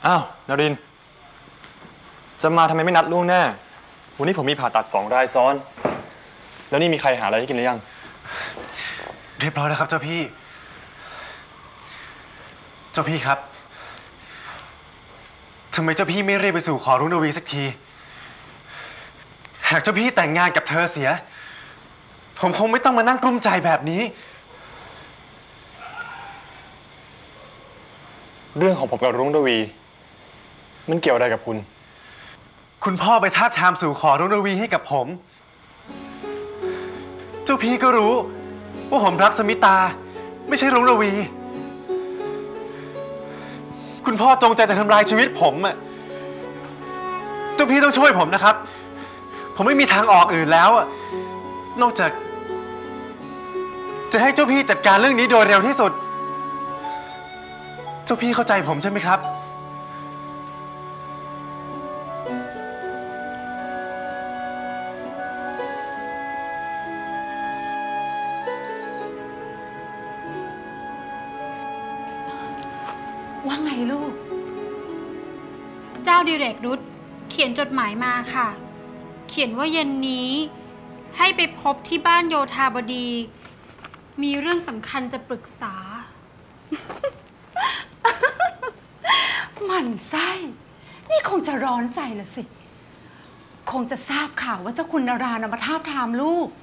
อ้าวนรินทร์จะมาทำไมไม่นัดล่วงหน้าวันนี้ผมมีผ่าตัด2 รายซ้อนแล้วนี่มีใครหาอะไรให้กินหรือยังเรียบร้อยแล้วครับเจ้าพี่ครับทำไมเจ้าพี่ไม่รีบไปสู่ขอรุ่งนวีสักทีหากเจ้าพี่แต่งงานกับเธอเสียผมคงไม่ต้องมานั่งกลุ้มใจแบบนี้เรื่องของผมกับรุ่งนวีมันเกี่ยวอะไรกับคุณพ่อไปทาบทามสู่ขอรุ่งนวีให้กับผมเจ้าพี่ก็รู้ว่าผมรักสมิตาไม่ใช่รุ่งนวีคุณพ่อจงใจจะทำลายชีวิตผมอ่ะเจ้าพี่ต้องช่วยผมนะครับผมไม่มีทางออกอื่นแล้วนอกจากจะให้เจ้าพี่จัดการเรื่องนี้โดยเร็วที่สุดเจ้าพี่เข้าใจผมใช่ไหมครับว่าไงลูกเจ้าดิเรกรุธเขียนจดหมายมาค่ะเขียนว่าเย็นนี้ให้ไปพบที่บ้านโยธาบดีมีเรื่องสำคัญจะปรึกษาหมั่นไส้นี่คงจะร้อนใจละสิคงจะทราบข่าวว่าเจ้าคุณนารานมาทาบทามลูก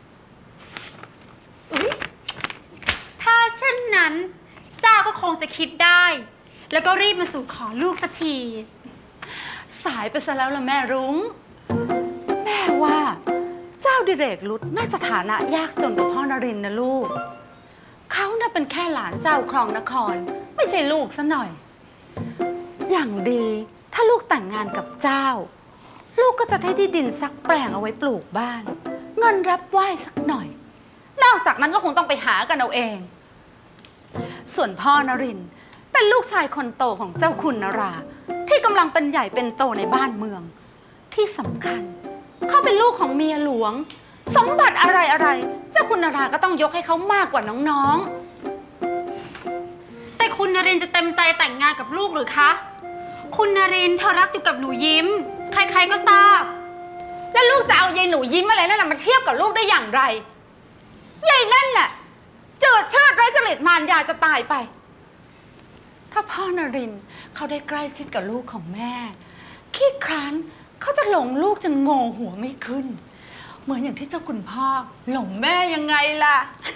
ถ้าเช่นนั้นเจ้าก็คงจะคิดได้แล้วก็รีบมาสู่ขอลูกสักทีสายไปซะแล้วล่ะแม่รุ้งแม่ว่าเจ้าดิเรกรุธน่าจะฐานะยากจนกว่าพ่อนรินทร์นะลูกเขาน่าเป็นแค่หลานเจ้าครองนครไม่ใช่ลูกซะหน่อยอย่างดีถ้าลูกแต่งงานกับเจ้าลูกก็จะได้ที่ดินสักแปลงเอาไว้ปลูกบ้านเงินรับไหว้สักหน่อยนอกจากนั้นก็คงต้องไปหากันเอาเองส่วนพ่อนรินทร์เป็นลูกชายคนโตของเจ้าคุณนราที่กำลังเป็นใหญ่เป็นโตในบ้านเมืองที่สำคัญเขาเป็นลูกของเมียหลวงสมบัติอะไรเจ้าคุณนราก็ต้องยกให้เขามากกว่าน้องๆแต่คุณนรินทร์จะเต็มใจแต่งงานกับลูกหรือคะคุณนรินทร์เธอรักอยู่กับหนูยิ้มใครๆก็ทราบแล้วลูกจะเอายายหนูยิ้มอะไรนั่นมาเทียบกับลูกได้อย่างไรยายนั่นแหละเจิดเชิดไร้จริตมารยาจะตายไปถ้าพ่อนรินทร์เขาได้ใกล้ชิดกับลูกของแม่ขี้ครั้นเขาจะหลงลูกจนโง่หัวไม่ขึ้นเหมือนอย่างที่เจ้าคุณพ่อหลงแม่ยังไงล่ะ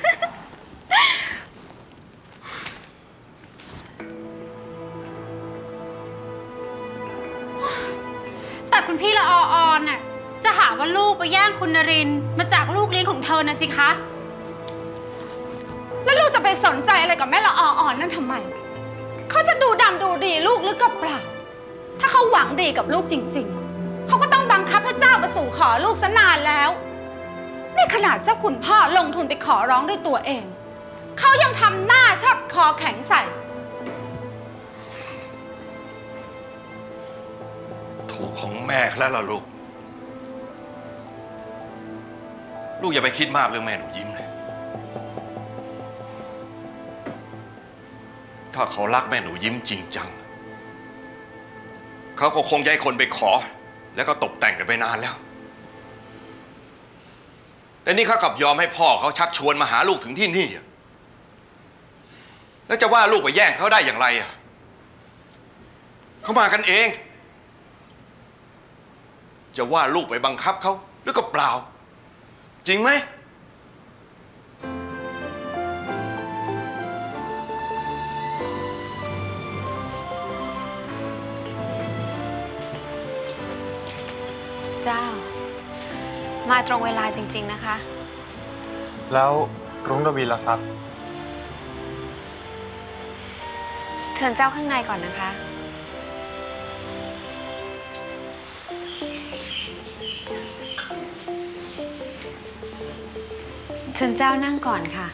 แต่คุณพี่ละออนน่ะจะหาว่าลูกไปแย่งคุณนรินทร์มาจากลูกเลี้ยงของเธอนะสิคะแล้วลูกจะไปสนใจอะไรกับแม่ละอ่อนนั่นทำไมเขาจะดูดำดูดีลูกหรือก็เปล่าถ้าเขาหวังดีกับลูกจริงๆเขาก็ต้องบังคับให้เจ้ามาสู่ขอลูกซะนานแล้วนี่ขนาดเจ้าคุณพ่อลงทุนไปขอร้องด้วยตัวเองเขายังทำหน้าชอบคอแข็งใส่ถูกของแม่แล้วล่ะลูกอย่าไปคิดมากเรื่องแม่หนูยิ้มเลยถ้าเขารักแม่หนูยิ้มจริงจังเขาก็คงย้ายคนไปขอแล้วก็ตกแต่งกันไปนานแล้วแต่นี่เขากลับยอมให้พ่อเขาชักชวนมาหาลูกถึงที่นี่แล้วจะว่าลูกไปแย่งเขาได้อย่างไรเขามากันเองจะว่าลูกไปบังคับเขาหรือก็เปล่าจริงไหมเจ้ามาตรงเวลาจริงๆนะคะแล้วรุ่งนวีล่ะครับเชิญเจ้าข้างในก่อนนะคะเชิญเจ้านั่งก่อนค่ะ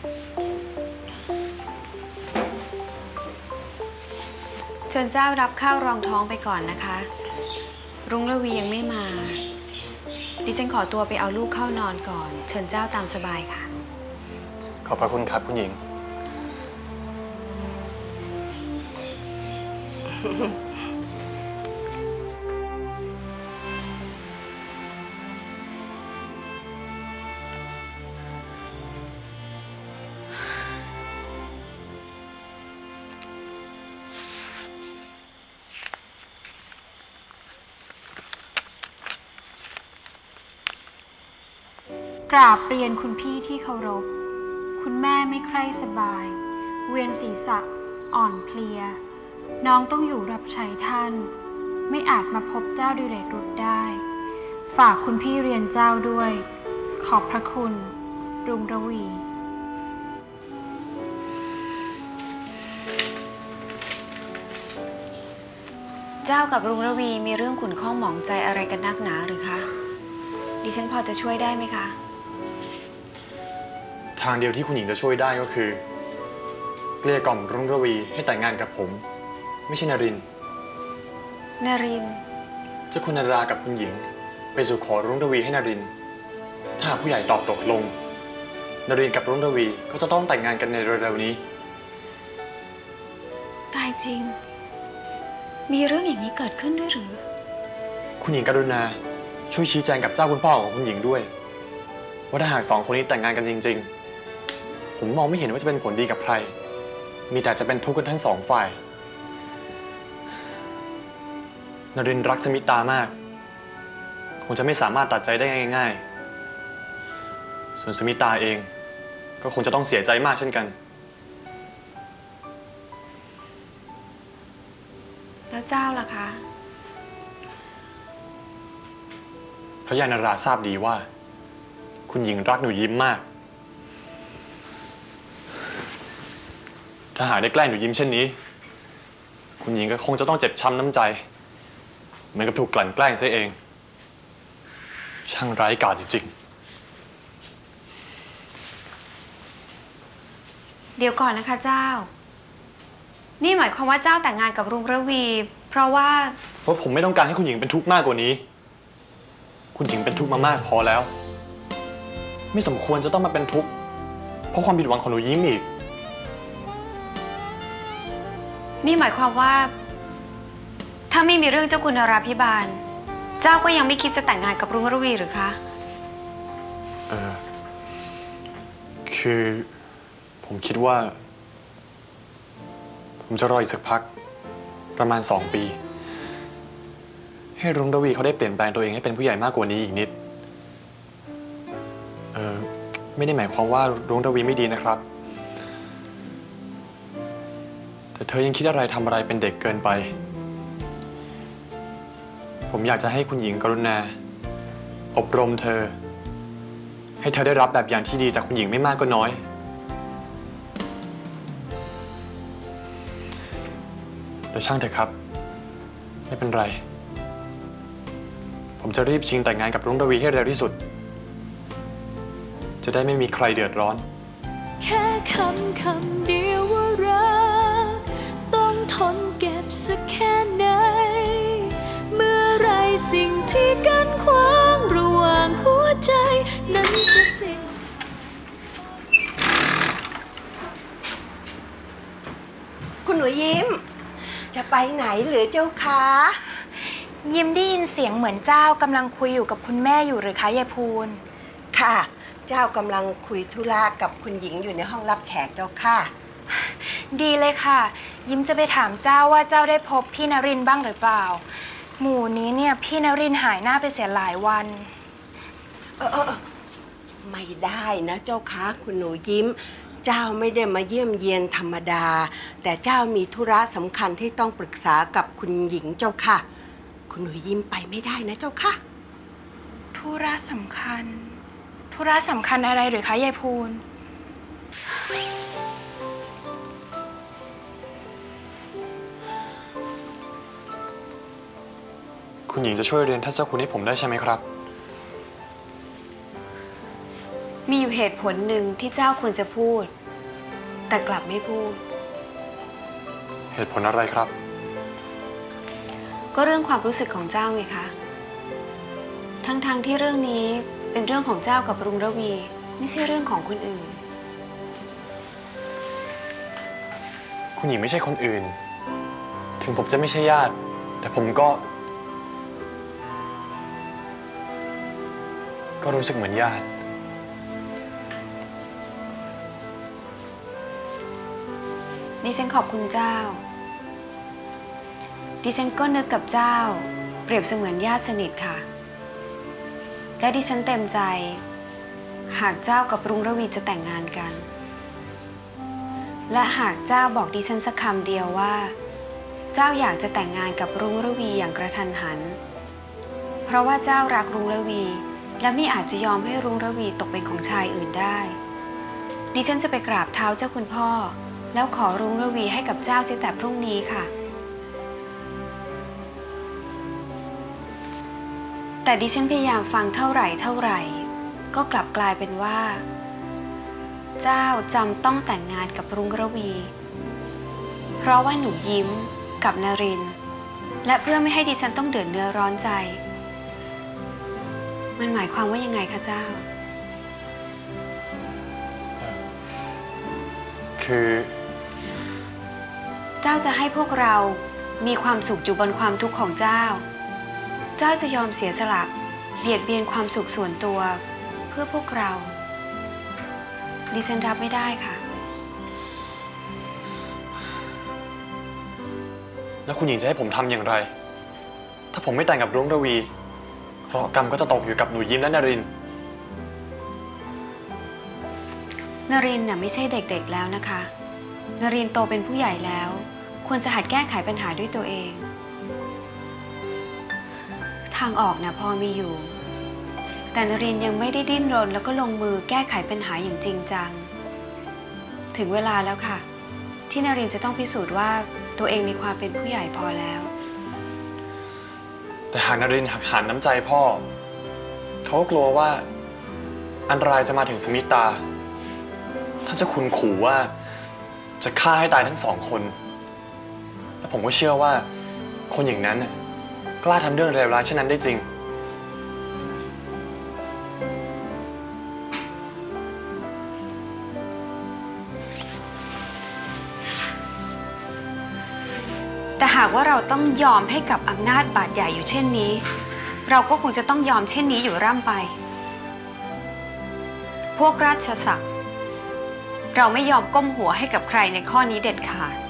เชิญเจ้ารับข้าวรองท้องไปก่อนนะคะรุ่งระวียังไม่มาดิฉันขอตัวไปเอาลูกเข้านอนก่อนเชิญเจ้าตามสบายค่ะขอบพระคุณครับคุณหญิงกราบเรียนคุณพี่ที่เคารพ คุณแม่ไม่ใคร่สบาย เวียนศีรษะอ่อนเพลีย น้องต้องอยู่รับใช้ท่าน ไม่อาจมาพบเจ้าดิเรกรุฑได้ ฝากคุณพี่เรียนเจ้าด้วย ขอบพระคุณ รุงระวีเจ้ากับรุงระวีมีเรื่องขุ่นข้องหมองใจอะไรกันนักหนาหรือคะ ดิฉันพอจะช่วยได้ไหมคะทางเดียวที่คุณหญิงจะช่วยได้ก็คือเกลี้ยกล่อมรุ่งระวีให้แต่งงานกับผม ไม่ใช่นรินทร์นรินทร์เจ้าคุณนรากับคุณหญิงไปสู่ขอรุ่งระวีให้นรินทร์ถ้าหากผู้ใหญ่ตอบตกลงนรินทร์กับรุ่งระวีก็จะต้องแต่งงานกันในเร็วๆนี้ตายจริง มีเรื่องอย่างนี้เกิดขึ้นด้วยหรือคุณหญิงกรุณาช่วยชี้แจงกับเจ้าคุณพ่อของคุณหญิงด้วย ว่าถ้าหากสองคนนี้แต่งงานกันจริงๆผมมองไม่เห็นว่าจะเป็นผลดีกับใคร มีแต่จะเป็นทุกข์กันทั้งสองฝ่ายนรินทร์รักสมิตามากคงจะไม่สามารถตัดใจได้ง่ายๆส่วนสมิตาเองก็คงจะต้องเสียใจมากเช่นกันแล้วเจ้าล่ะคะพระยานราทราบดีว่า คุณหญิงรักหนูยิ้มมาก ถ้าหากได้แกล้งหนูยิ้มเช่นนี้ คุณหญิงก็คงจะต้องเจ็บช้ำน้ำใจเหมือนกับถูกกลั่นแกล้งซะเอง ช่างไร้กาจจริงเดี๋ยวก่อนนะคะเจ้า นี่หมายความว่าเจ้าแต่งงานกับรุงระวี เพราะว่าเพราะผมไม่ต้องการให้คุณหญิงเป็นทุกข์มากกว่านี้ คุณหญิงเป็นทุกข์มามากพอแล้ว ไม่สมควรจะต้องมาเป็นทุกข์เพราะความผิดหวังของหนูยิ้มอีกนี่หมายความว่า ถ้าไม่มีเรื่องเจ้าคุณนราภิบาล เจ้าก็ยังไม่คิดจะแต่งงานกับรุงระวีหรือคะคือผมคิดว่า ผมจะรออีกสักพักประมาณ2 ปี ให้รุ่งระวีเขาได้เปลี่ยนแปลงตัวเองให้เป็นผู้ใหญ่มากกว่านี้อีกนิดไม่ได้หมายความว่ารุ่งระวีไม่ดีนะครับ แต่เธอยังคิดอะไรทำอะไรเป็นเด็กเกินไป ผมอยากจะให้คุณหญิงกรุณาอบรมเธอ ให้เธอได้รับแบบอย่างที่ดีจากคุณหญิงไม่มากก็น้อยแต่ช่างเถอะครับไม่เป็นไรผมจะรีบชิงแต่งงานกับรุ่งระวีให้เร็วที่สุดจะได้ไม่มีใครเดือดร้อนแค่คำเดียวว่ารักต้องทนเก็บสักแค่ไหนเมื่อไรสิ่งที่กั้นขวางระหว่างหัวใจนั้นจะสิ้นคุณหนูยิ้มจะไปไหนหรือเจ้าคะยิ้มได้ยินเสียงเหมือนเจ้ากำลังคุยอยู่กับคุณแม่อยู่หรือคะยายพูนค่ะเจ้ากำลังคุยธุระกับคุณหญิงอยู่ในห้องรับแขกเจ้าค่ะดีเลยค่ะยิ้มจะไปถามเจ้าว่าเจ้าได้พบพี่นรินทร์บ้างหรือเปล่าหมู่นี้เนี่ยพี่นรินทร์หายหน้าไปเสียหลายวันไม่ได้นะเจ้าค่ะคุณหนูยิ้มเจ้าไม่ได้มาเยี่ยมเยียนธรรมดาแต่เจ้ามีธุระสำคัญที่ต้องปรึกษากับคุณหญิงเจ้าค่ะคุณหนูยิ้มไปไม่ได้นะเจ้าค่ะธุระสำคัญอะไรหรือคะยายพูนคุณหญิงจะช่วยเรียนทัศคุณให้ผมได้ใช่ไหมครับมีอยู่เหตุผลหนึ่งที่เจ้าควรจะพูดแต่กลับไม่พูดเหตุผลอะไรครับก็เรื่องความรู้สึกของเจ้าไงคะทั้งที่เรื่องนี้เป็นเรื่องของเจ้ากับรุงระวีไม่ใช่เรื่องของคนอื่นคุณหญิงไม่ใช่คนอื่นถึงผมจะไม่ใช่ญาติแต่ผมก็รู้สึกเหมือนญาติดิฉันขอบคุณเจ้าดิฉันก็นึกกับเจ้าเปรียบเสมือนญาติสนิทค่ะและดิฉันเต็มใจหากเจ้ากับรุ่งระวีจะแต่งงานกันและหากเจ้าบอกดิฉันสักคำเดียวว่าเจ้าอยากจะแต่งงานกับรุ่งระวีอย่างกระทันหันเพราะว่าเจ้ารักรุ่งระวีและไม่อาจจะยอมให้รุ่งระวีตกเป็นของชายอื่นได้ดิฉันจะไปกราบเท้าเจ้าคุณพ่อแล้วขอรุ่งระวีให้กับเจ้าเสียแต่พรุ่งนี้ค่ะแต่ดิฉันพยายามฟังเท่าไหร่ก็กลับกลายเป็นว่าเจ้าจำต้องแต่งงานกับรุ่งระวีเพราะว่าหนูยิ้มกับนรินทร์และเพื่อไม่ให้ดิฉันต้องเดือดเนื้อร้อนใจมันหมายความว่ายังไงคะเจ้าคือเจ้าจะให้พวกเรามีความสุขอยู่บนความทุกข์ของเจ้าเจ้าจะยอมเสียสละเบียดเบียนความสุขส่วนตัวเพื่อพวกเราดิฉันรับไม่ได้ค่ะแล้วคุณหญิงจะให้ผมทำอย่างไรถ้าผมไม่แต่งกับรุ่งระวีเคราะห์กรรมก็จะตกอยู่กับหนูยิ้มและนรินทร์นรินทร์น่ะไม่ใช่เด็กๆแล้วนะคะนรินทร์โตเป็นผู้ใหญ่แล้วควรจะหัดแก้ไขปัญหาด้วยตัวเองทางออกนะพอมีอยู่แต่นรินทร์ยังไม่ได้ดิ้นรนแล้วก็ลงมือแก้ไขปัญหาอย่างจริงจังถึงเวลาแล้วค่ะที่นรินทร์จะต้องพิสูจน์ว่าตัวเองมีความเป็นผู้ใหญ่พอแล้วแต่หากนรินทร์หักหานน้ำใจพ่อเขาก็กลัวว่าอันตรายจะมาถึงสมิตาถ้าจะคุณขู่ว่าจะฆ่าให้ตายทั้งสองคนและผมก็เชื่อว่าคนอย่างนั้นกล้าทำเรื่องเลวร้ายเช่นนั้นได้จริงแต่หากว่าเราต้องยอมให้กับอำนาจบาดใหญ่อยู่เช่นนี้เราก็คงจะต้องยอมเช่นนี้อยู่ร่ำไปพวกราชศักดิ์เราไม่ยอมก้มหัวให้กับใครในข้อนี้เด็ดขาด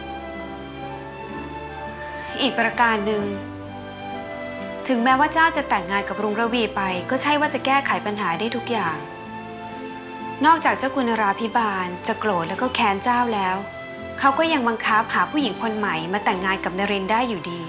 อีกประการหนึ่งถึงแม้ว่าเจ้าจะแต่งงานกับรุ่งระวีไปก็ใช่ว่าจะแก้ไขปัญหาได้ทุกอย่างนอกจากเจ้าคุณนราภิบาลจะโกรธแล้วก็แค้นเจ้าแล้วเขาก็ยังบังคับหาผู้หญิงคนใหม่มาแต่งงานกับนรินทร์ได้อยู่ดี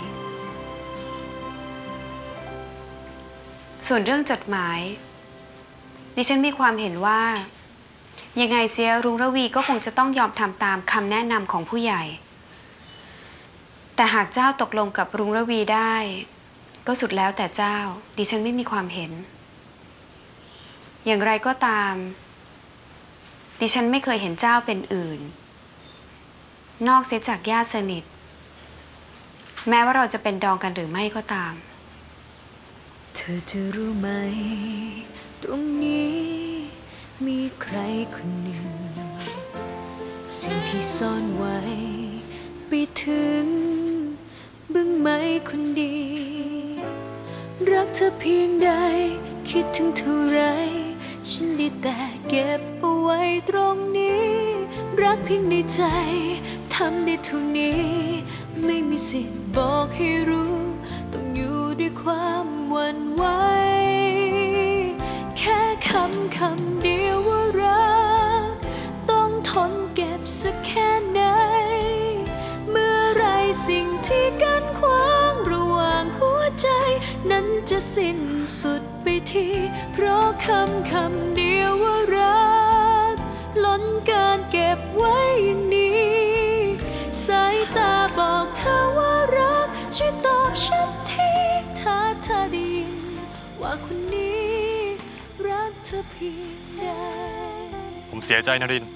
ส่วนเรื่องจดหมายดิฉันมีความเห็นว่ายังไงเสียรุ่งระวีก็คงจะต้องยอมทำตามคำแนะนำของผู้ใหญ่แต่หากเจ้าตกลงกับรุ่งระวีได้ก็สุดแล้วแต่เจ้าดิฉันไม่มีความเห็นอย่างไรก็ตามดิฉันไม่เคยเห็นเจ้าเป็นอื่นนอกเสียจากญาติสนิทแม้ว่าเราจะเป็นดองกันหรือไม่ก็ตามเธอจะรู้ไหมตรงนี้มีใครคนหนึ่งสิ่งที่ซ่อนไว้ไปถึงบึ้งไหมคนดีรักเธอเพียงใดคิดถึงเท่าไรฉันได้แต่เก็บเอาไว้ตรงนี้รักเพียงในใจทำได้เท่านี้ไม่มีสิทธิ์บอกให้รู้ต้องอยู่ด้วยความหวั่นไหวแค่คำเดียวว่ารักต้องทนเก็บสักแค่ไหนเมื่อไรสิ่งที่กั้นขวางระหว่างหัวใจนั้นจะสิ้นสุดไปทีเพราะคำเดียวว่ารักล้นการเก็บไว้อย่างนี้สายตาบอกเธอว่ารักช่วยตอบฉันทีถ้าเธอได้ยินว่าคนนี้รักเธอเพียงใดผมเสียใจนรินทร์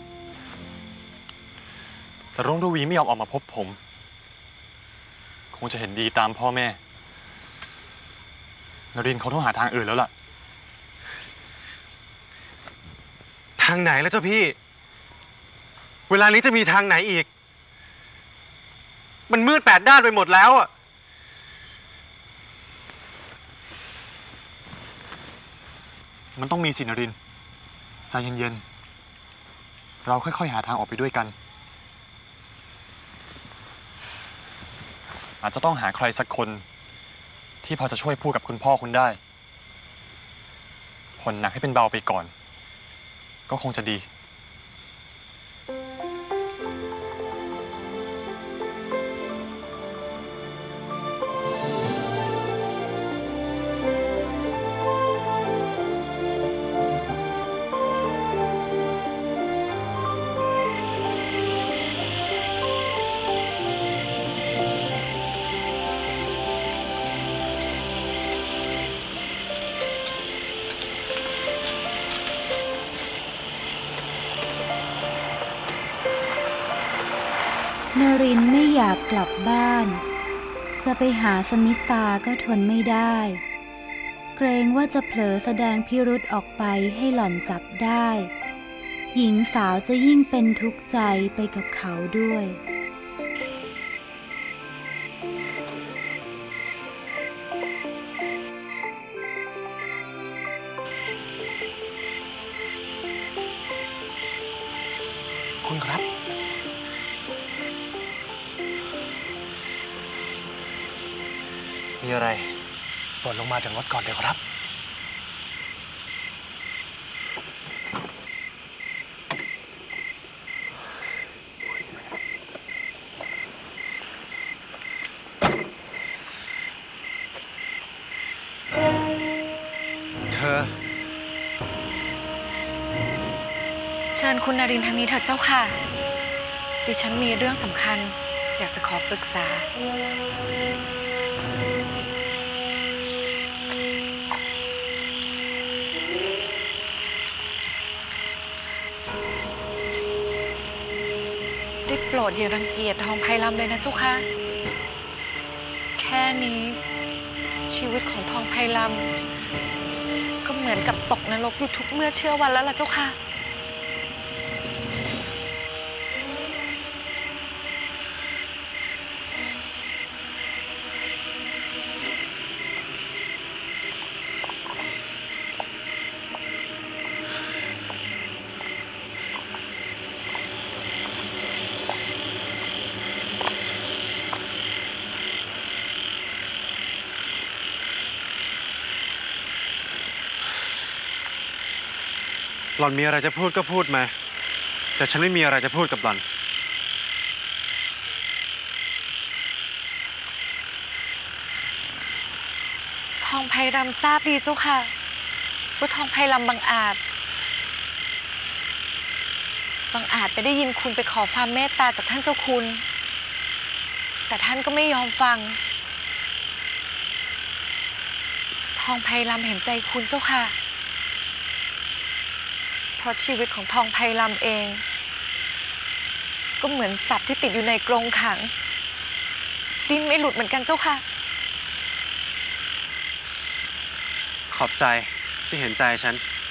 แต่รุ่งระวีไม่ยอมออกมาพบผมคงจะเห็นดีตามพ่อแม่นรินทร์เขาต้องหาทางอื่นแล้วล่ะทางไหนแล้วเจ้าพี่เวลานี้จะมีทางไหนอีกมันมืดแปดด้านไปหมดแล้วอะมันต้องมีสินรินทร์ใจเย็นๆเราค่อยๆหาทางออกไปด้วยกันอาจจะต้องหาใครสักคนที่พอจะช่วยพูดกับคุณพ่อคุณได้ผ่อนหนักให้เป็นเบาไปก่อนก็คงจะดีนรินทร์ไม่อยากกลับบ้านจะไปหาสมิตาก็ทนไม่ได้เกรงว่าจะเผลอแสดงพิรุธออกไปให้หล่อนจับได้หญิงสาวจะยิ่งเป็นทุกข์ใจไปกับเขาด้วยคุณครับมีอะไรโปรดลงมาจากรถก่อนเลยครับเธอเชิญคุณนรินทร์ทางนี้เถิดเจ้าค่ะดิฉันมีเรื่องสำคัญอยากจะขอปรึกษาได้โปรดอย่ารังเกียจทองไพลำเลยนะเจ้าค่ะแค่นี้ชีวิตของทองไพลำก็เหมือนกับตกนรกอยู่ทุกเมื่อเชื่อวันแล้วล่ะเจ้าค่ะหล่อนมีอะไรจะพูดก็พูดมาแต่ฉันไม่มีอะไรจะพูดกับหล่อนทองไพรำทราบดีเจ้าค่ะว่าทองไพรำบังอาจไปได้ยินคุณไปขอความเมตตาจากท่านเจ้าคุณแต่ท่านก็ไม่ยอมฟังทองไพรำเห็นใจคุณเจ้าค่ะเพราะชีวิตของทองไพลำเองก็เหมือนสัตว์ที่ติดอยู่ในกรงขังดิ้นไม่หลุดเหมือนกันเจ้าค่ะขอบใจที่เห็นใจฉัน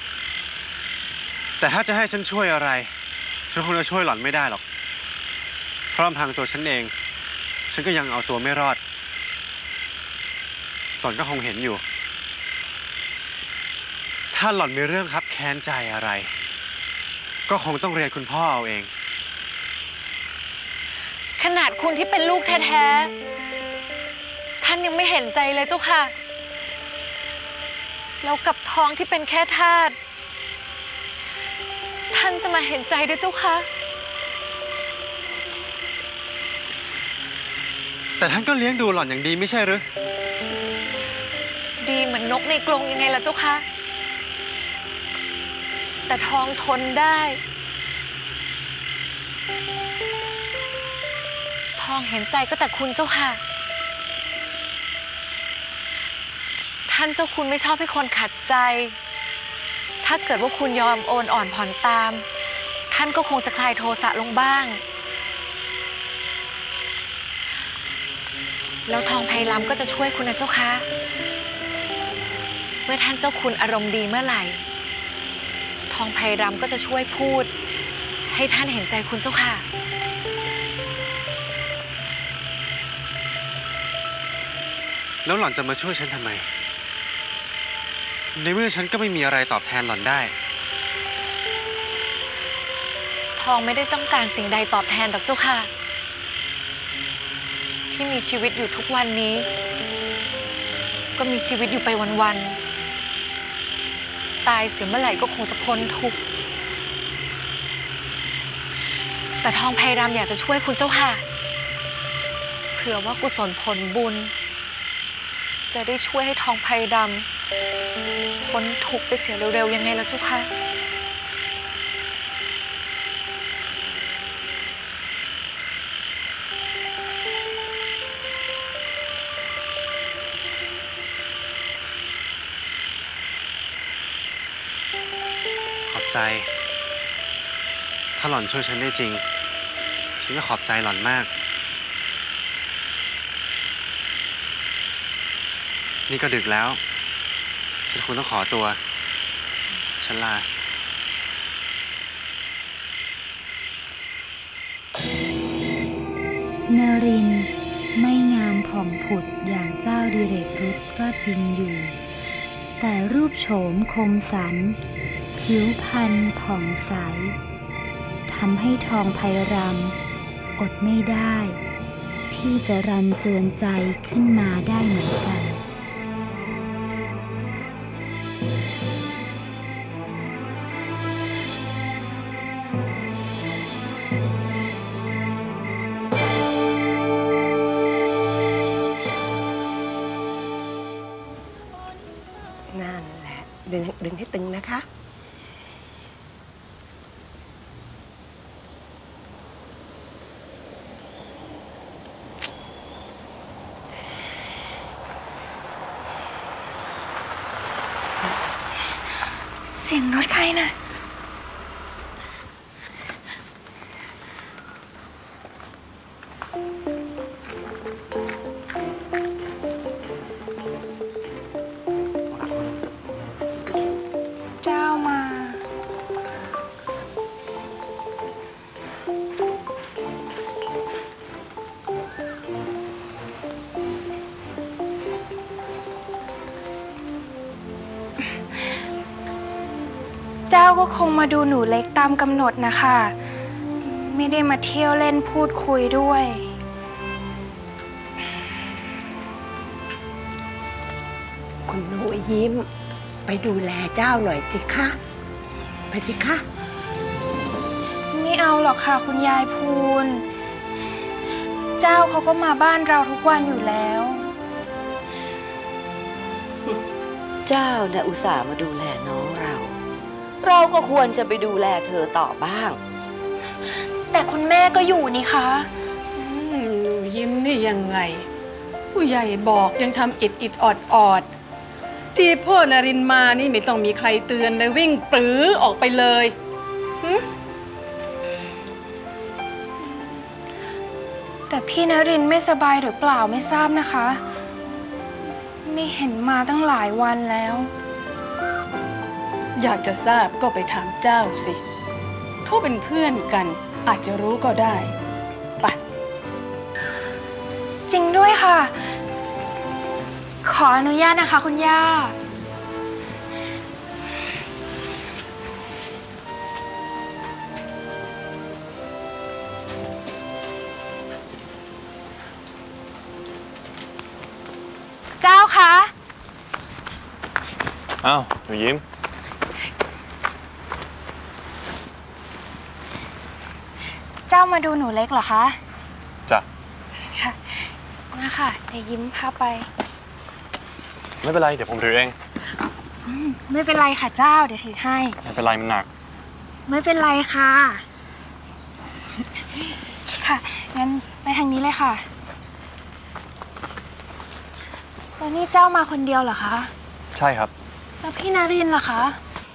แต่ถ้าจะให้ฉันช่วยอะไรฉันคงจะช่วยหล่อนไม่ได้หรอกเพราะลำพังตัวฉันเองฉันก็ยังเอาตัวไม่รอดหล่อนก็คงเห็นอยู่ถ้าหล่อนมีเรื่องคับแค้นใจอะไรก็คงต้องเรียนคุณพ่อเอาเองขนาดคุณที่เป็นลูกแท้ๆท่านยังไม่เห็นใจเลยเจ้าค่ะแล้วกับทองที่เป็นแค่ทาสท่านจะมาเห็นใจด้วยเจ้าค่ะแต่ท่านก็เลี้ยงดูหล่อนอย่างดีไม่ใช่หรือดีเหมือนนกในกรงยังไงล่ะเจ้าค่ะแต่ทองทนได้ทองเห็นใจก็แต่คุณเจ้าค่ะท่านเจ้าคุณไม่ชอบให้คนขัดใจถ้าเกิดว่าคุณยอมโอนอ่อนผ่อนตามท่านก็คงจะคลายโทสะลงบ้างแล้วทองไพลำก็จะช่วยคุณนะเจ้าค่ะเมื่อท่านเจ้าคุณอารมณ์ดีเมื่อไหร่ทองไพรำก็จะช่วยพูดให้ท่านเห็นใจคุณเจ้าค่ะแล้วหล่อนจะมาช่วยฉันทำไมในเมื่อฉันก็ไม่มีอะไรตอบแทนหล่อนได้ทองไม่ได้ต้องการสิ่งใดตอบแทนหรอกเจ้าค่ะที่มีชีวิตอยู่ทุกวันนี้ก็มีชีวิตอยู่ไปวันๆตายเสียเมื่อไหร่ก็คงจะพ้นทุกข์แต่ทองไพรำอยากจะช่วยคุณเจ้าค่ะเผื่อว่ากุศลผลบุญจะได้ช่วยให้ทองไพรำพ้นทุกข์ไปเสียเร็วๆยังไงล่ะเจ้าค่ะขอบใจถ้าหล่อนช่วยฉันได้จริงฉันก็ขอบใจหล่อนมากนี่ก็ดึกแล้วฉันคงต้องขอตัวฉันลานรินทร์ไม่งามผ่องผุดอย่างเจ้าดิเรกรุธก็จริงอยู่แต่รูปโฉมคมสันผิวพรรณผ่องใสทำให้ทองไพรำอดไม่ได้ที่จะรันจวนใจขึ้นมาได้เหมือนกันนั่นแหละดึงให้ตึงนะคะเสียงรถใครน่ะเจ้ามาเจ้าก็คงมาดูหนูเล็กตามกำหนดนะคะไม่ได้มาเที่ยวเล่นพูดคุยด้วยคุณหนูยิ้มไปดูแลเจ้าหน่อยสิคะไปสิคะไม่เอาหรอกค่ะคุณยายพูนเจ้าเขาก็มาบ้านเราทุกวันอยู่แล้วเจ้าเนี่ยอุตส่าห์มาดูแลน้องเราก็ควรจะไปดูแลเธอต่อบ้างแต่คุณแม่ก็อยู่นี่คะหนูยิ้มนี่ยังไงผู้ใหญ่บอกยังทำอิดออดที่พ่อนรินมานี่ไม่ต้องมีใครเตือนเลยวิ่งปรือออกไปเลยแต่พี่นรินไม่สบายหรือเปล่าไม่ทราบนะคะไม่เห็นมาตั้งหลายวันแล้วอยากจะทราบก็ไปถามเจ้าสิเขาเป็นเพื่อนกันอาจจะรู้ก็ได้ไปจริงด้วยค่ะขออนุญาตนะคะคุณย่าเจ้าคะอ้าวหนูยิ้มเจ้ามาดูหนูเล็กเหรอคะจ้ะค่ะมาค่ะเดี๋ยวยิ้มพาไปไม่เป็นไรเดี๋ยวผมถือเองไม่เป็นไรค่ะเจ้าเดี๋ยวถือให้ไม่เป็นไรมันหนักไม่เป็นไรค่ะค่ะงั้นไปทางนี้เลยค่ะแล้วนี่เจ้ามาคนเดียวเหรอคะใช่ครับแล้วพี่นรินทร์ล่ะคะ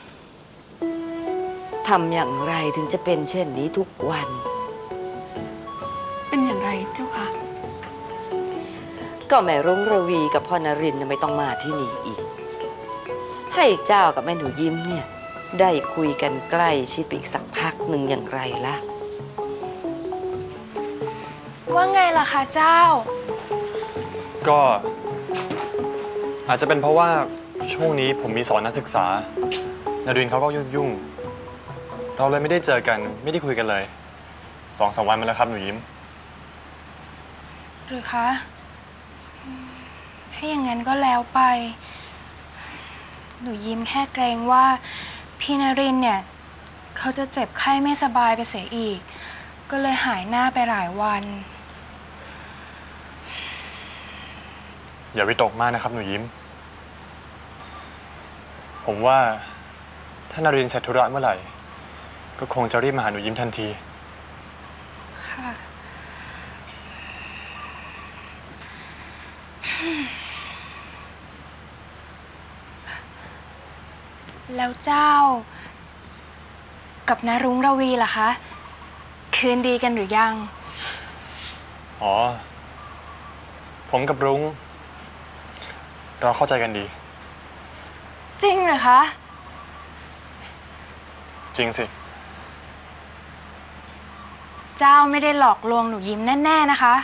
ทำอย่างไรถึงจะเป็นเช่นนี้ทุกวันเป็นอย่างไรเจ้าค่ะก็แม่รุ่งระวีกับพ่อนรินทร์ไม่ต้องมาที่นี่อีกให้เจ้ากับแม่หนูยิ้มเนี่ยได้คุยกันใกล้ชิดไปอีกสักพักหนึ่งอย่างไรล่ะว่าไงล่ะคะเจ้าก็อาจจะเป็นเพราะว่าช่วงนี้ผมมีสอนนักศึกษานารินเขาก็ยุ่งเราเลยไม่ได้เจอกันไม่ได้คุยกันเลย2-3 วันมาแล้วครับหนูยิ้มหรือคะถ้าอย่างนั้นก็แล้วไปหนูยิ้มแค่เกรงว่าพี่นรินทร์เนี่ยเขาจะเจ็บไข้ไม่สบายไปเสียอีกก็เลยหายหน้าไปหลายวันอย่าวิตกมากนะครับหนูยิ้มผมว่าถ้านารินเสร็จธุระเมื่อไหร่ก็คงจะรีบมาหาหนูยิ้มทันทีค่ะแล้วเจ้ากับนารุ้งระวีล่ะคะคืนดีกันหรือยังอ๋อผมกับรุ้งเราเข้าใจกันดีจริงเหรอคะจริงสิเจ้าไม่ได้หลอกลวงหนูยิ้มแน่ๆนะคะ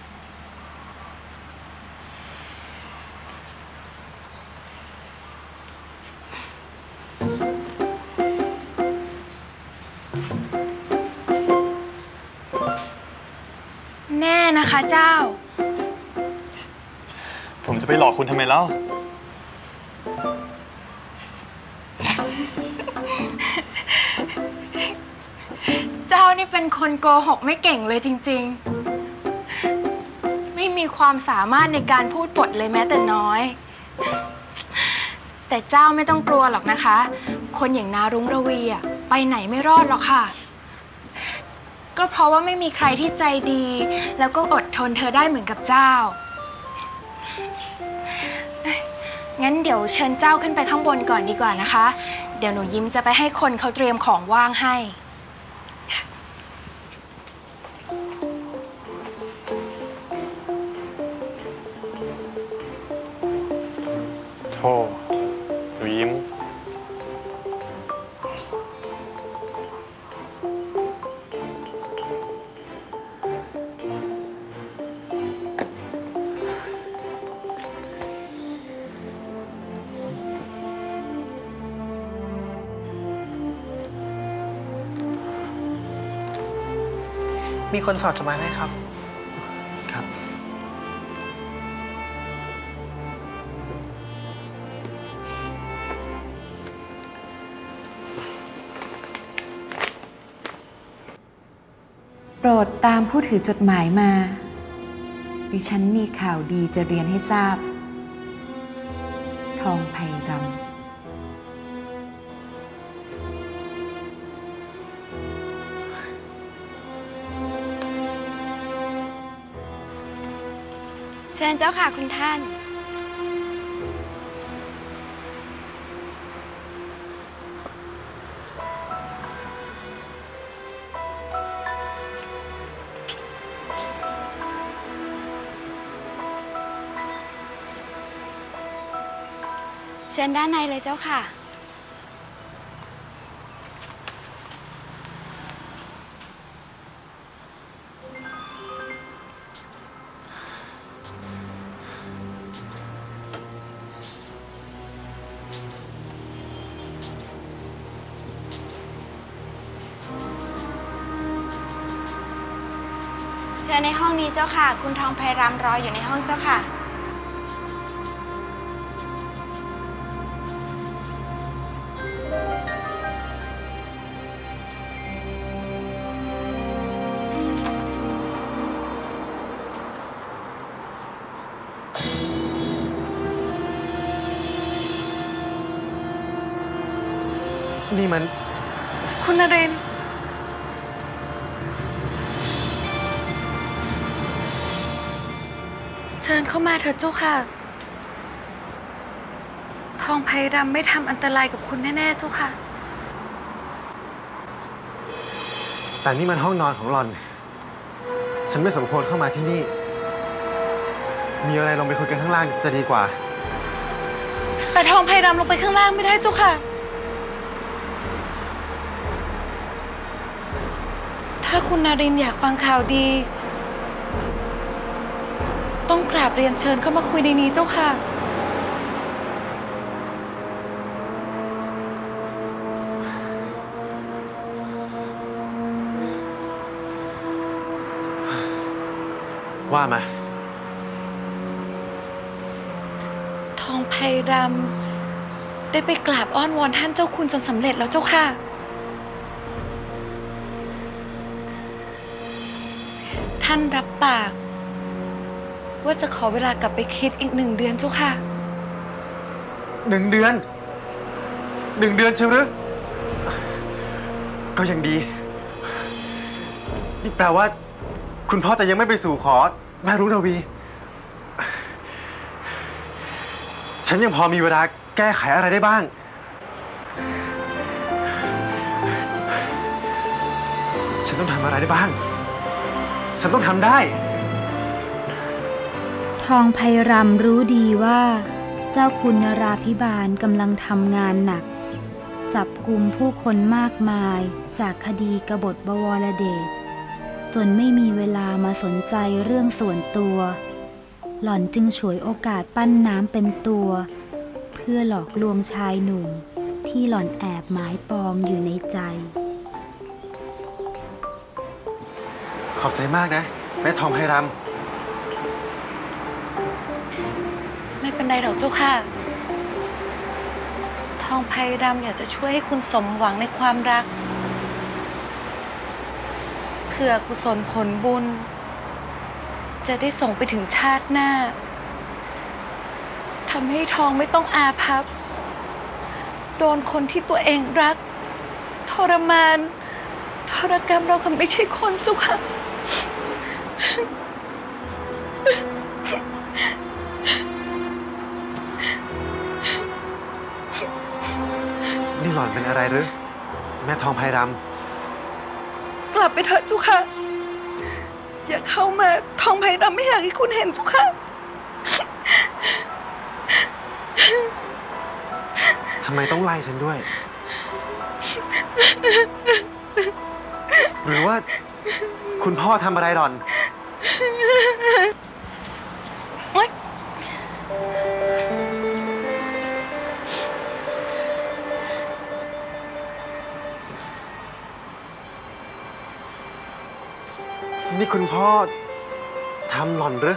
แน่นะคะเจ้าผมจะไปหลอกคุณทำไมเล่าเจ้านี่เป็นคนโกหกไม่เก่งเลยจริงๆไม่มีความสามารถในการพูดปดเลยแม้แต่น้อยแต่เจ้าไม่ต้องกลัวหรอกนะคะคนอย่างนารุ้งระวีอะไปไหนไม่รอดหรอกค่ะก็เพราะว่าไม่มีใครที่ใจดีแล้วก็อดทนเธอได้เหมือนกับเจ้างั้นเดี๋ยวเชิญเจ้าขึ้นไปข้างบนก่อนดีกว่านะคะเดี๋ยวหนูยิ้มจะไปให้คนเขาเตรียมของว่างให้โธ่หนูยิ้มมีคนฝากจดหมายให้ครับครับโปรดตามผู้ถือจดหมายมาดิฉันมีข่าวดีจะเรียนให้ทราบทองไพดำเชิญเจ้าค่ะคุณท่านเชิญด้านในเลยเจ้าค่ะเชิญในห้องนี้เจ้าค่ะคุณทองไพรำรออยู่ในห้องเจ้าค่ะนี่มันคุณนรินทร์เชิญเข้ามาเถิดเจ้าค่ะทองไพรำไม่ทำอันตรายกับคุณแน่ๆเจ้าค่ะแต่นี่มันห้องนอนของหล่อนฉันไม่สมควรเข้ามาที่นี่มีอะไรลงไปคุยกันข้างล่างจะดีกว่าแต่ทองไพรำลงไปข้างล่างไม่ได้เจ้าค่ะถ้าคุณนรินทร์อยากฟังข่าวดีต้องกราบเรียนเชิญเข้ามาคุยในนี้เจ้าค่ะว่ามาทองไพรำได้ไปกราบอ้อนวอนท่านเจ้าคุณจนสำเร็จแล้วเจ้าค่ะท่านรับปากว่าจะขอเวลากลับไปคิดอีก1 เดือนเจ้าค่ะ 1 เดือน 1 เดือนใช่หรือก็ยังดีนี่แปลว่าคุณพ่อจะยังไม่ไปสู่ขอแม่รุ่งระวี ฉันยังพอมีเวลาแก้ไขอะไรได้บ้างฉันต้องทำอะไรได้บ้างฉันต้องทำได้ทองไพรำรู้ดีว่าเจ้าคุณนราภิบาลกำลังทำงานหนักจับกุมผู้คนมากมายจากคดีกบฏบวรเดชจนไม่มีเวลามาสนใจเรื่องส่วนตัวหล่อนจึงฉวยโอกาสปั้นน้ำเป็นตัวเพื่อหลอกลวงชายหนุ่มที่หล่อนแอบหมายปองอยู่ในใจขอบใจมากนะแม่ทองไพรำไม่เป็นไรหรอกเจ้าค่ะทองไพรำอยากจะช่วยให้คุณสมหวังในความรักเพื่อกุศลผลบุญจะได้ส่งไปถึงชาติหน้าทำให้ทองไม่ต้องอาภัพโดนคนที่ตัวเองรักทรมานทรกรรมเราก็ไม่ใช่คนเจ้าค่ะนี่หล่อนเป็นอะไรหรือแม่ทองไพรำกลับไปเถอะเจ้าค่ะอย่าเข้ามาทองไพรำไม่อยากให้คุณเห็นเจ้าค่ะทำไมต้องไล่ฉันด้วยหรือว่าคุณพ่อทำอะไรหล่อนนี่คุณพ่อทำหล่อนหรือ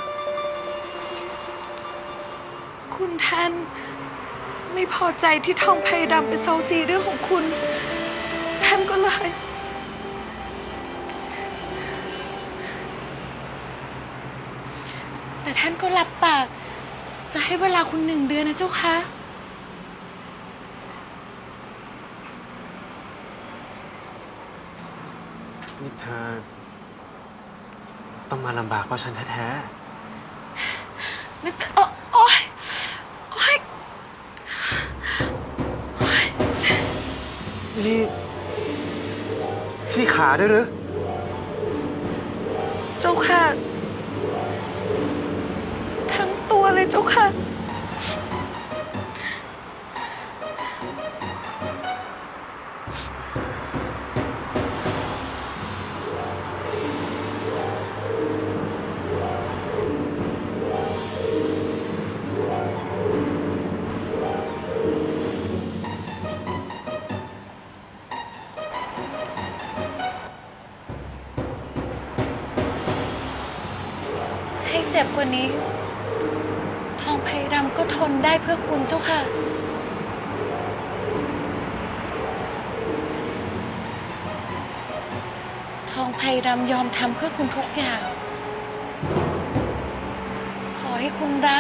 คุณท่านไม่พอใจที่ทองไพรำไปเซาซีเรื่องของคุณท่านก็เลยแต่ท่านก็รับปากจะให้เวลาคุณ1 เดือนนะเจ้าคะนี่เธอต้องมาลำบากเพราะฉันแท้ๆไม่เป็นโอ๊ยนี่ที่ขาด้วยหรือเจ้าค่ะทั้งตัวเลยเจ้าค่ะให้เจ็บกว่านี้ทองไพรำก็ทนได้เพื่อคุณเจ้าค่ะทองไพรำยอมทำเพื่อคุณทุกอย่างขอให้คุณรัก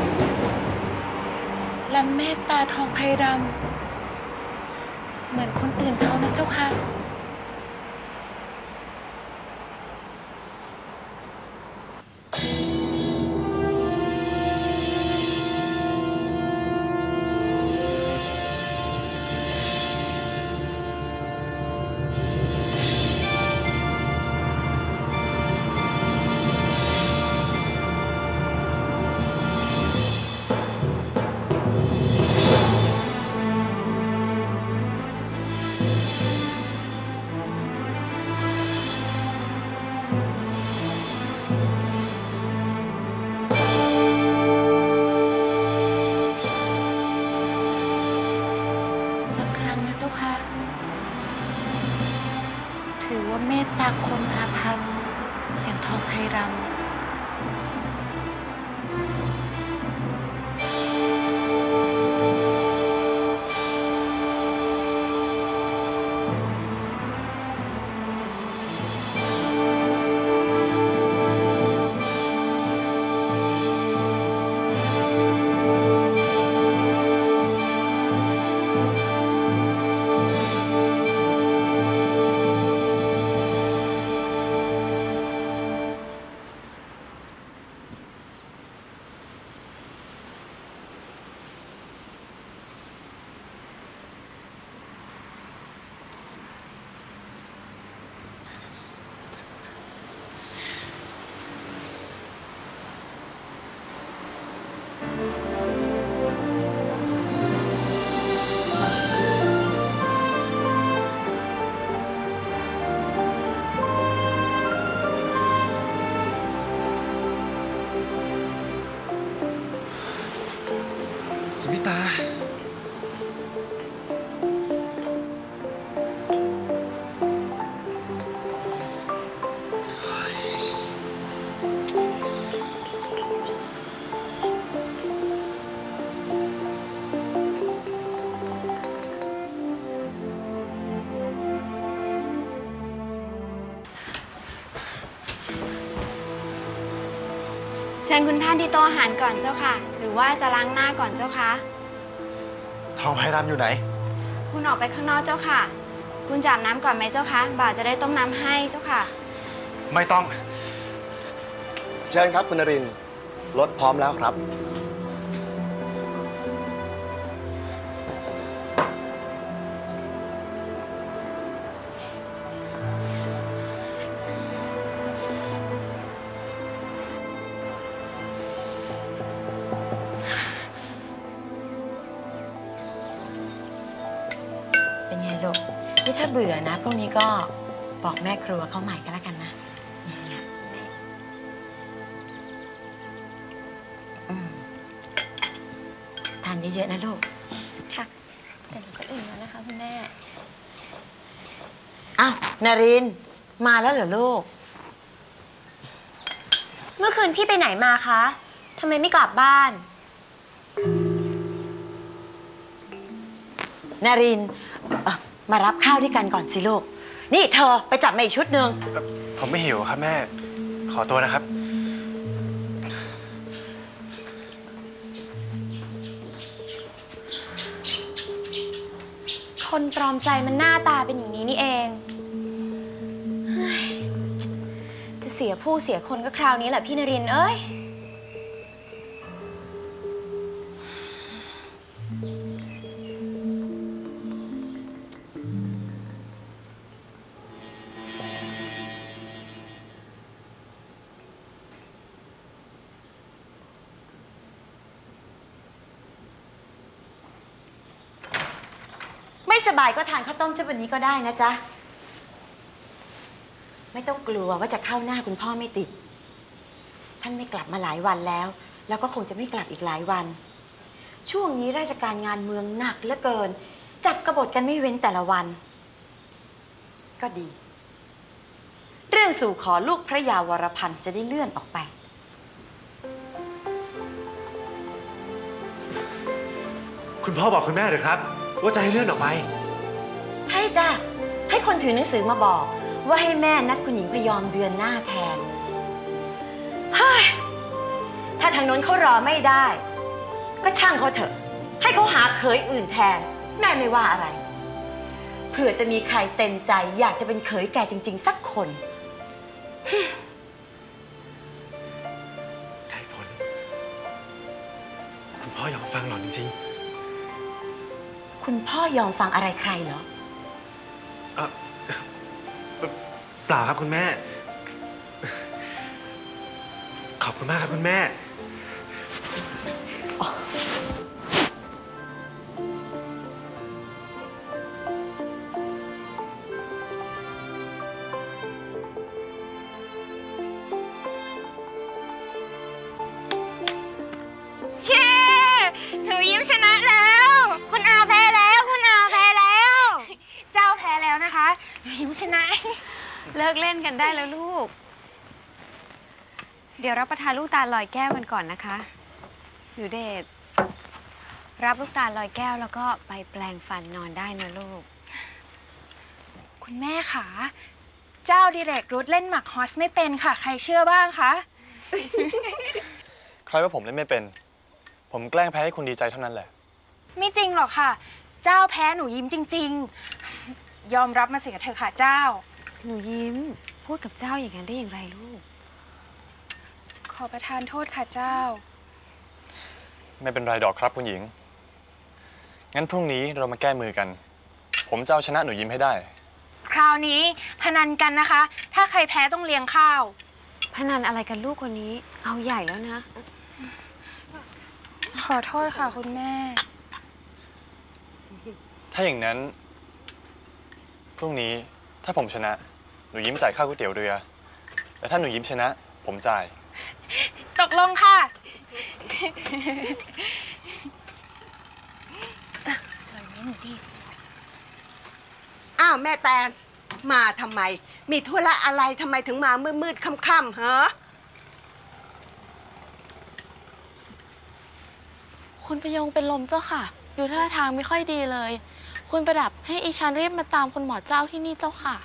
และเมตตาทองไพรำเหมือนคนอื่นเขานะเจ้าค่ะถือว่าเมตตาคนอาภัพอย่างทองไพรำชิญคุณท่านที่โต๊ะอาหารก่อนเจ้าค่ะ หรือว่าจะล้างหน้าก่อนเจ้าคะทองไพรำอยู่ไหนคุณออกไปข้างนอกเจ้าค่ะ คุณจับน้ำก่อนไหมเจ้าคะบ่าวจะได้ต้มน้ำให้เจ้าค่ะไม่ต้องเชิญครับคุณนรินทร์รถพร้อมแล้วครับเป็นไงลูกนี่ถ้าเบื่อนะพรุ่งนี้ก็บอกแม่ครัวเขาใหม่ก็แล้วกันนะทานเยอะๆนะลูกค่ะแต่หนูก็อิ่มแล้วนะคะคุณแม่อ้าวนารินมาแล้วเหรอลูกเมื่อคืนพี่ไปไหนมาคะทำไมไม่กลับบ้านนารินมารับข้าวด้วยกันก่อนสิลูกนี่เธอไปจับมาอีกชุดหนึ่งผมไม่หิวครับแม่ ขอตัวนะครับคนปลอมใจมันหน้าตาเป็นอย่างนี้นี่เองเฮ้ยจะเสียผู้เสียคนก็คราวนี้แหละพี่นรินทร์เอ้ยไม่สบายก็ทานข้าวต้มเส้นวันนี้ก็ได้นะจ๊ะไม่ต้องกลัวว่าจะเข้าหน้าคุณพ่อไม่ติดท่านไม่กลับมาหลายวันแล้วก็คงจะไม่กลับอีกหลายวันช่วงนี้ราชการงานเมืองหนักเหลือเกินจับกบฏกันไม่เว้นแต่ละวันก็ดีเรื่องสู่ขอลูกพระยาวรพันธ์จะได้เลื่อนออกไปคุณพ่อบอกคุณแม่เถอะครับว่าจะให้เลื่อนออกไปใช่จ้ะให้คนถือหนังสือมาบอกว่าให้แม่นัดคุณหญิงพยอมเดือนหน้าแทนเฮ้ยถ้าทางโน้นเขารอไม่ได้ก็ช่างเขาเถอะให้เขาหาเขยอื่นแทนแม่ไม่ว่าอะไรเผื่อจะมีใครเต็มใจอยากจะเป็นเขยแกจริงๆสักคนได้ผลคุณพ่อยอมฟังหรอจริงคุณพ่อยอมฟังอะไรใครเหรอเปล่าครับคุณแม่ขอบคุณมากครับคุณแม่หนูยิ้มชนะแล้วคุณอาแพ้แล้วคุณอาแพ้แล้วเจ้าแพ้แล้วนะคะหนูยิ้มชนะเลิกเล่นกันได้แล้วลูกเดี๋ยวรับประทานลูกตาลลอยแก้วกันก่อนนะคะหนูเดชรับลูกตาลลอยแก้วแล้วก็ไปแปลงฟันนอนได้นะลูกคุณแม่คะเจ้าดิเรกรุธเล่นหมากฮอสไม่เป็นค่ะใครเชื่อบ้างคะใครว่าผมเล่นไม่เป็นผมแกล้งแพ้ให้คุณดีใจเท่านั้นแหละไม่จริงหรอกค่ะเจ้าแพ้หนูยิ้มจริงๆยอมรับมาเสียเถอะค่ะเจ้าหนูยิ้มพูดกับเจ้าอย่างนั้นได้อย่างไรลูกขอประทานโทษค่ะเจ้าไม่เป็นไรดอกครับคุณหญิงงั้นพรุ่งนี้เรามาแก้มือกันผมจะเอาชนะหนูยิ้มให้ได้คราวนี้พนันกันนะคะถ้าใครแพ้ต้องเลี้ยงข้าวพนันอะไรกันลูกคนนี้เอาใหญ่แล้วนะขอโทษค่ะคุณแม่ถ้าอย่างนั้นพรุ่งนี้ถ้าผมชนะหนูยิ้มจ่ายค่าก๋วยเตี๋ยวเรือแต่ถ้าหนูยิ้มชนะผมจ่ายตกลงค่ะอ้าวแม่แตนมาทำไมมีธุระอะไรทำไมถึงมามืดๆค่ำๆฮะคุณประยงเป็นลมเจ้าค่ะดูท่าทางไม่ค่อยดีเลยคุณประดับให้อีชันรีบมาตามคุณหมอเจ้าที่นี่เจ้าค่ะ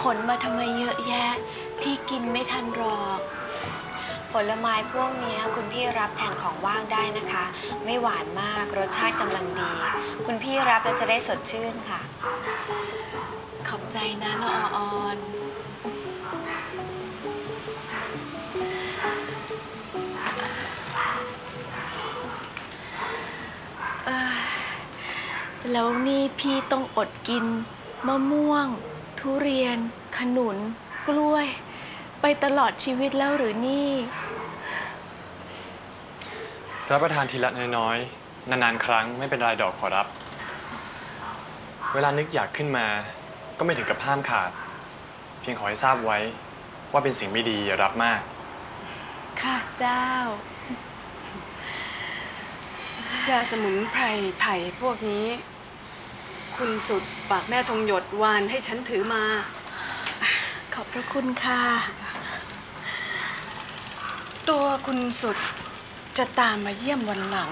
ขนมาทำไมเยอะแยะ พี่กินไม่ทันหรอกผลไม้พวกนี้คุณพี่รับแทนของว่างได้นะคะ ไม่หวานมากรสชาติกำลังดี คุณพี่รับแล้วจะได้สดชื่นค่ะขอบใจนะละออนแล้วนี่พี่ต้องอดกินมะม่วง ทุเรียน ขนุน กล้วย ไปตลอดชีวิตแล้วหรือนี่รับประทานทีละน้อยๆ นานๆครั้งไม่เป็นไรดอกขอรับ เวลานึกอยากขึ้นมาก็ไม่ถึงกับห้ามขาด เพียงขอให้ทราบไว้ว่าเป็นสิ่งไม่ดีอย่ารับมากค่ะเจ้ายาสมุนไพรไทยพวกนี้ คุณสุดฝากแม่ทองหยดวานให้ฉันถือมาขอบพระคุณค่ะตัวคุณสุดจะตามมาเยี่ยมวันหลัง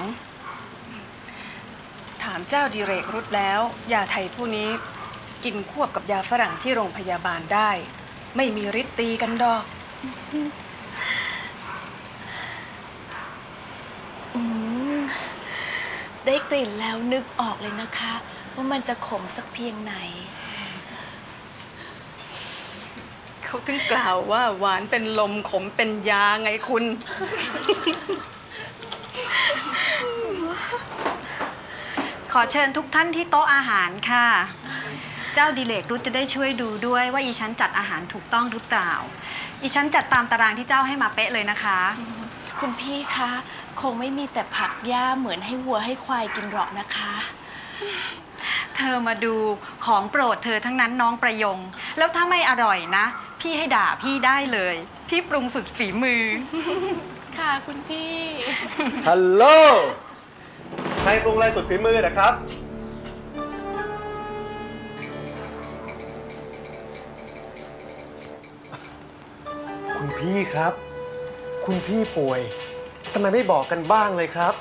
ถามเจ้าดิเรกรุดแล้วยาไทยพวกนี้กินควบกับยาฝรั่งที่โรงพยาบาลได้ ไม่มีฤทธิ์ตีกันดอกได้กลิ่นแล้วนึกออกเลยนะคะ ว่ามันจะขมสักเพียงไหนเขาถึงกล่าวว่าหวานเป็นลมขมเป็นยาไงคุณขอเชิญทุกท่านที่โต๊ะอาหารค่ะ เจ้าดิเลกรุธจะได้ช่วยดูด้วยว่าอีฉันจัดอาหารถูกต้องหรือเปล่า อีฉันจัดตามตารางที่เจ้าให้มาเป๊ะเลยนะคะคุณพี่คะคงไม่มีแต่ผักหญ้าเหมือนให้วัวให้ควายกินหรอกนะคะเธอมาดูของโปรดเธอทั้งนั้นน้องประยง แล้วถ้าไม่อร่อยนะ พี่ให้ด่าพี่ได้เลย พี่ปรุงสุดฝีมือค่ะคุณพี่ฮัลโหล ใครปรุงอะไรสุดฝีมือนะครับ คุณพี่ครับ คุณพี่ป่วยทำไมไม่บอกกันบ้างเลยครับ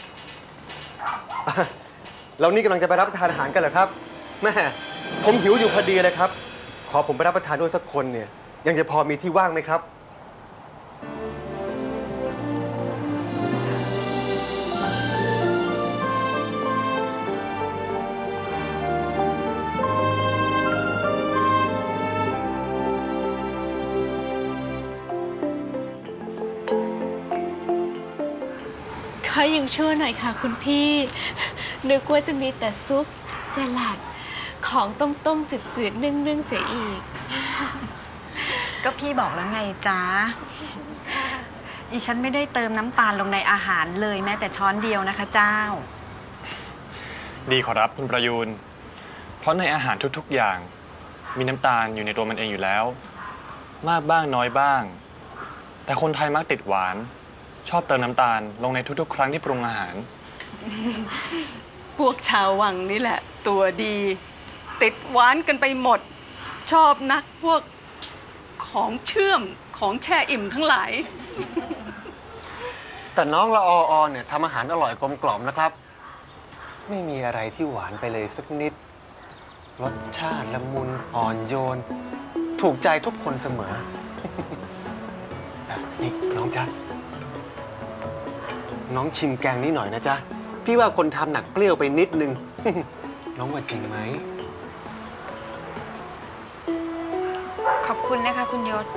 แล้วนี่กำลังจะไปรับประทานอาหารกันเหรอครับแม่ผมหิวอยู่พอดีเลยครับ ขอผมไปรับประทานด้วยสักคนเนี่ยยังจะพอมีที่ว่างไหมครับก็ยังชั่วหน่อยค่ะคุณพี่ นึกว่าจะมีแต่ซุปสลัดของต้มๆจืดๆนึ่งๆเสียอีกก็พี่บอกแล้วไงจ๊ะ อีฉันไม่ได้เติมน้ำตาลลงในอาหารเลยแม้แต่ช้อนเดียวนะคะเจ้าดีขอรับคุณประยูนเพราะในอาหารทุกๆอย่างมีน้ำตาลอยู่ในตัวมันเองอยู่แล้ว มากบ้างน้อยบ้าง แต่คนไทยมักติดหวานชอบเติมน้ำตาลลงในทุกๆครั้งที่ปรุงอาหารพวกชาววังนี่แหละ ตัวดีติดหวานกันไปหมด ชอบนักพวกของเชื่อมของแช่อิ่มทั้งหลายแต่น้องละออเนี่ยทำอาหารอร่อยกลมกล่อมนะครับ ไม่มีอะไรที่หวานไปเลยสักนิดรสชาติละมุนอ่อนโยน ถูกใจทุกคนเสมอ นี่น้องจ๊ะน้องชิมแกงนี้หน่อยนะจ๊ะพี่ว่าคนทำหนักเปรี้ยวไปนิดนึง น้องว่าจริงไหมขอบคุณนะคะคุณยศ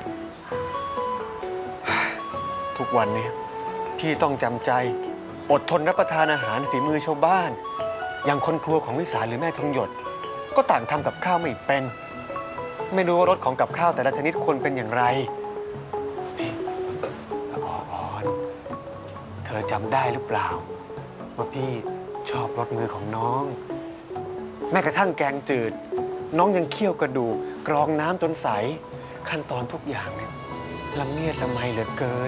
ทุกวันนี้พี่ต้องจำใจอดทนรับประทานอาหารฝีมือชาวบ้าน อย่างคนครัวของวิสาหรือแม่ทองหยด ก็ต่างทำกับข้าวไม่เป็น ไม่รู้ว่ารสของกับข้าวแต่ละชนิดคนเป็นอย่างไรนี่อ่อนเธอจำได้หรือเปล่าว่าพี่ชอบรสมือของน้อง แม้กระทั่งแกงจืดน้องยังเคี่ยวกระดูกกรองน้ำจนใสขั้นตอนทุกอย่างเนี่ยละเมียดละไมเหลือเกิน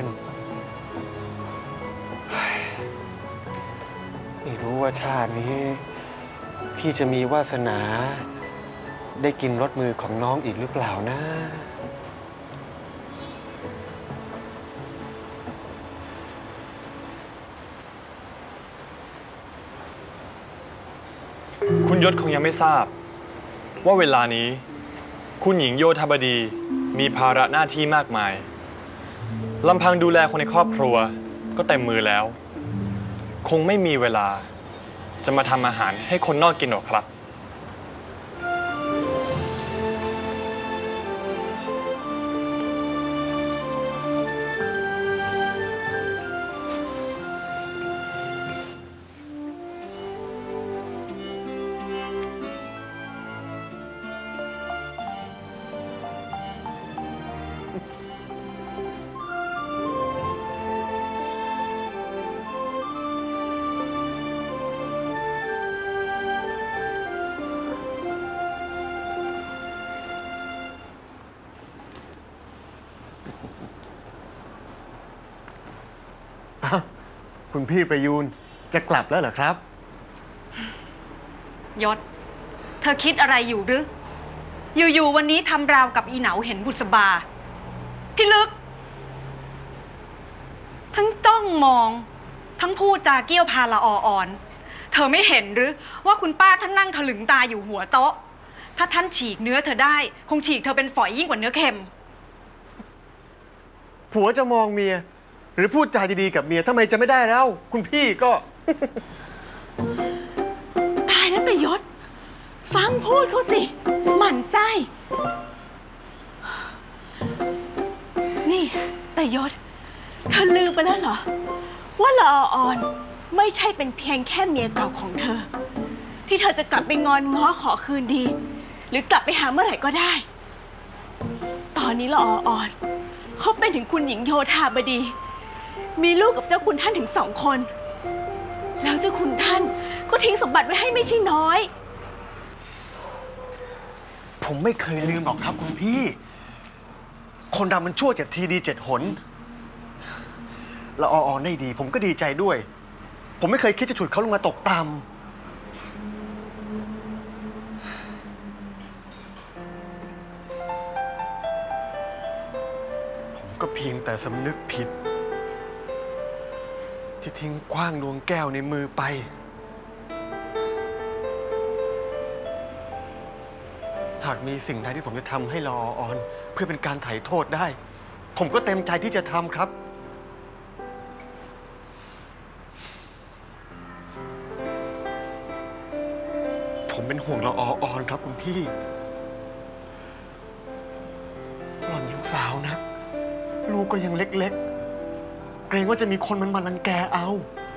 ไม่รู้ว่าชาตินี้พี่จะมีวาสนาได้กินรสมือของน้องอีกหรือเปล่านะคุณยศคงยังไม่ทราบว่าเวลานี้คุณหญิงโยธาบดีมีภาระหน้าที่มากมายลำพังดูแลคนในครอบครัวก็เต็มมือแล้วคงไม่มีเวลาจะมาทำอาหารให้คนนอกกินหรอกครับคุณพี่ประยูนจะกลับแล้วเหรอครับยศ เธอคิดอะไรอยู่หรืออยู่ๆวันนี้ทำราวกับอีเหนาเห็นบุษบาพี่ลึกทั้งจ้องมองทั้งพูดจาเกี้ยวพาละอ่อนเธอไม่เห็นหรือว่าคุณป้าท่านนั่งถลึงตาอยู่หัวโต๊ะถ้าท่านฉีกเนื้อเธอได้คงฉีกเธอเป็นฝอยยิ่งกว่าเนื้อเค็มผัวจะมองเมียหรือพูดจาดีๆกับเมียทำไมจะไม่ได้แล้วคุณพี่ก็ตายแล้วแต่ยศฟังพูดเขาสิหมั่นไส้นี่แต่ยศเธอลืมไปแล้วเหรอว่าละออนไม่ใช่เป็นเพียงแค่เมียเก่าของเธอที่เธอจะกลับไปงอนง้อขอคืนดีหรือกลับไปหาเมื่อไหร่ก็ได้ตอนนี้ละออนเขาเป็นถึงคุณหญิงโยธาบดีมีลูกกับเจ้าคุณท่านถึง2 คนแล้วเจ้าคุณท่านก็ทิ้งสมบัติไว้ให้ไม่ใช่น้อยผมไม่เคยลืมหรอกครับคุณพี่คนเรามันชั่ว7 ทีดี 7 หนละออนได้ดีผมก็ดีใจด้วยผมไม่เคยคิดจะฉุดเขาลงมาตกต่ำผมก็เพียงแต่สำนึกผิดที่ทิ้งขว้างดวงแก้วในมือไปหากมีสิ่งใดที่ผมจะทำให้ละออนเพื่อเป็นการไถ่โทษได้ผมก็เต็มใจที่จะทำครับผมเป็นห่วงละออนครับคุณพี่หล่อนยังสาวนะลูกก็ยังเล็กๆเกรงว่าจะมีคนมันมารังแกเอา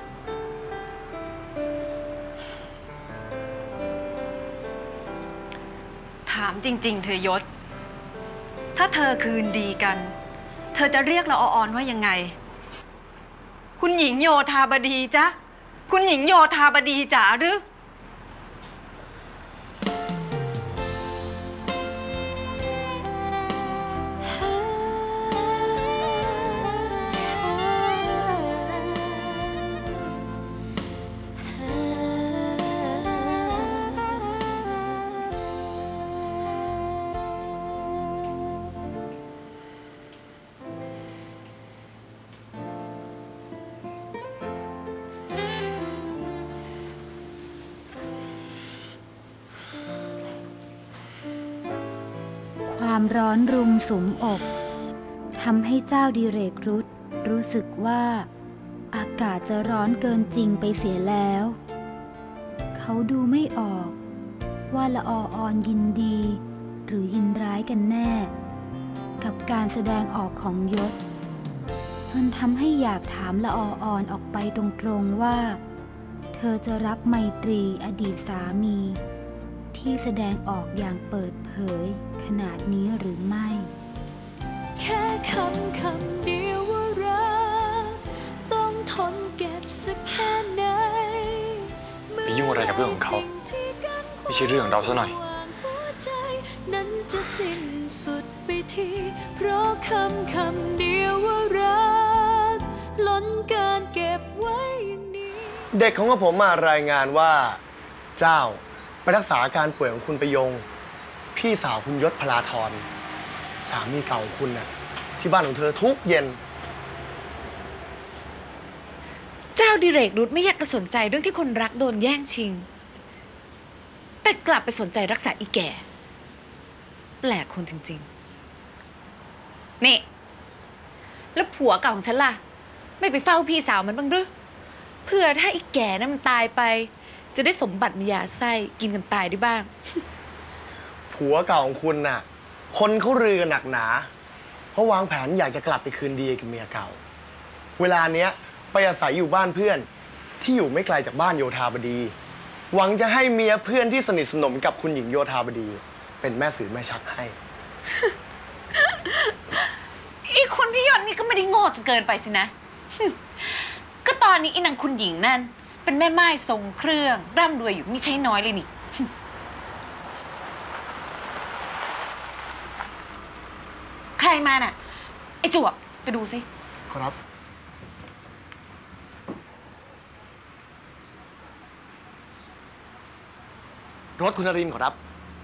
ถามจริงๆเธอยศถ้าเธอคืนดีกันเธอจะเรียกละออนว่ายังไงคุณหญิงโยธาบดีจ๊ะคุณหญิงโยธาบดีจ๋าหรือความร้อนรุมสุมอกทำให้เจ้าดิเรกรุธรู้สึกว่าอากาศจะร้อนเกินจริงไปเสียแล้วเขาดูไม่ออกว่าละออนยินดีหรือยินร้ายกันแน่กับการแสดงออกของยศจนทำให้อยากถามละออนออกไปตรงๆว่าเธอจะรับไมตรีอดีตสามีที่แสดงออกอย่างเปิดเผยขนาดนี้หรือไม่แค่คำเดียวว่ารักต้องทนเก็บสักแค่ไหนไปยุ่งอะไรกับเรื่องของเขาไม่ใช่เรื่องของเราซะหน่อยนั้นจะสิ้นสุดไปทีเพราะคำเดียวว่ารักล้นการเก็บไว้นี้เด็กของผมมารายงานว่าเจ้าไปรักษาอาการป่วยของคุณประยงพี่สาวคุณยศพลาธรสามีเก่าของคุณน่ะที่บ้านของเธอทุกเย็นเจ้าดิเรกรุธไม่อยากจะสนใจเรื่องที่คนรักโดนแย่งชิงแต่กลับไปสนใจรักษาอีแก่แปลกคนจริงๆนี่แล้วผัวเก่าของฉันล่ะไม่ไปเฝ้าพี่สาวมันบ้างหรือเพื่อถ้าไอ้แก่นั้นมันตายไปจะได้สมบัติมียาไส้กินกันตายได้บ้างผัวเก่าของคุณน่ะคนเขาลือกันหนักหนาเพราะวางแผนอยากจะกลับไปคืนดีกับเมียเก่าเวลาเนี้ยไปอาศัยอยู่บ้านเพื่อนที่อยู่ไม่ไกลจากบ้านโยธาบดีหวังจะให้เมียเพื่อนที่สนิทสนมกับคุณหญิงโยธาบดีเป็นแม่สื่อแม่ชักให้อีคนพี่ยอนนี่ก็ไม่ได้โง่จนเกินไปสินะ ก็ตอนนี้อีนางคุณหญิงนั่นเป็นแม่ไม้ทรงเครื่องร่ำรวยอยู่ไม่ใช่น้อยเลยนี่ ใครมาน่ะไอ้จวบไปดูสิครับรถคุณนรินทร์ขอรับ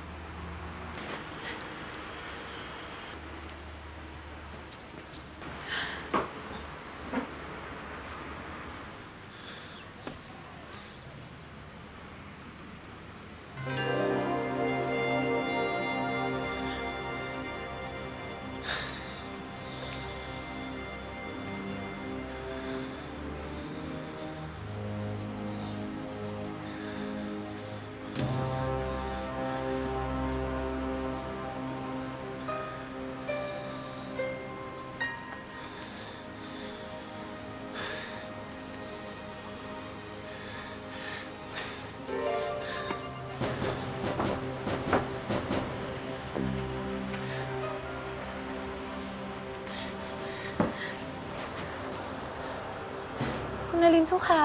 คุณนรินทร์เจ้าค่ะ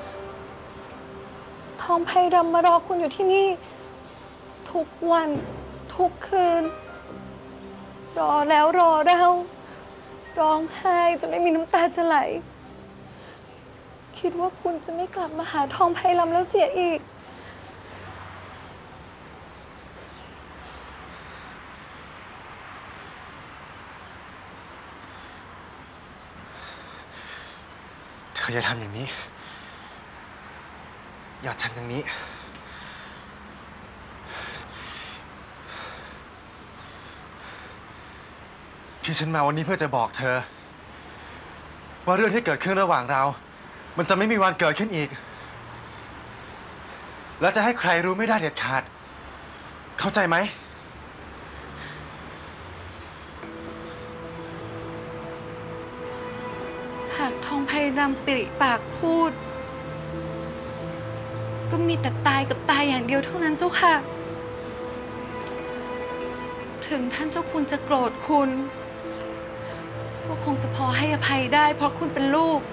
ทองไพรำมารอคุณอยู่ที่นี่ ทุกวันทุกคืน รอแล้วรอเล่าร้องไห้จนไม่มีน้ำตาจะไหล คิดว่าคุณจะไม่กลับมาหาทองไพรำแล้วเสียอีกเธออย่าทำอย่างนี้อย่าทำอย่างนี้ที่ฉันมาวันนี้เพื่อจะบอกเธอว่าเรื่องที่เกิดขึ้นระหว่างเรามันจะไม่มีวันเกิดขึ้นอีกและจะให้ใครรู้ไม่ได้เด็ดขาดเข้าใจไหมหากทองไพรำปริปากพูดก็มีแต่ตายกับตายอย่างเดียวเท่านั้นเจ้าค่ะถึงท่านเจ้าคุณจะโกรธคุณก็คงจะพอให้อภัยได้เพราะคุณเป็นลูก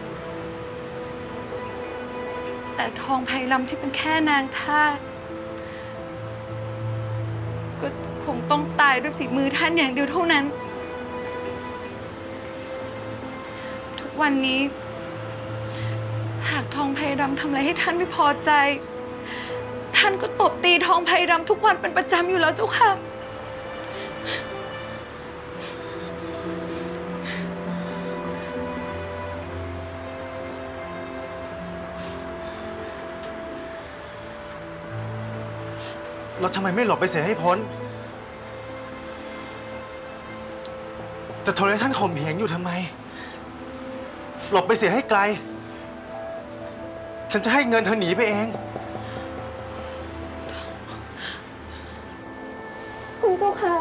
แต่ทองไพรำที่เป็นแค่นางทาสก็คงต้องตายด้วยฝีมือท่านอย่างเดียวเท่านั้นทุกวันนี้หากทองไพรำทำอะไรให้ท่านไม่พอใจท่านก็ตบตีทองไพรำทุกวันเป็นประจำอยู่แล้วเจ้าค่ะเราทำไมไม่หลบไปเสียให้พ้นจะทนให้ท่านข่มเหงอยู่ทำไมหลบไปเสียให้ไกลฉันจะให้เงินเธอหนีไปเองคุณเจ้าค่ะ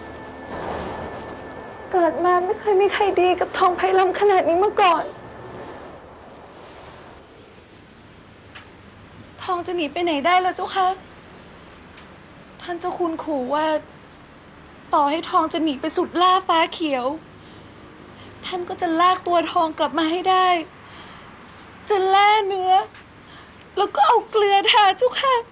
เกิดมาไม่เคยมีใครดีกับทองไพรำขนาดนี้มาก่อนทองจะหนีไปไหนได้ล่ะเจ้าค่ะท่านเจ้าคุณขู่ว่าต่อให้ทองจะหนีไปสุดล่าฟ้าเขียวท่านก็จะลากตัวทองกลับมาให้ได้จะแล่เนื้อแล้วก็เอาเกลือทาเจ้าค่ะ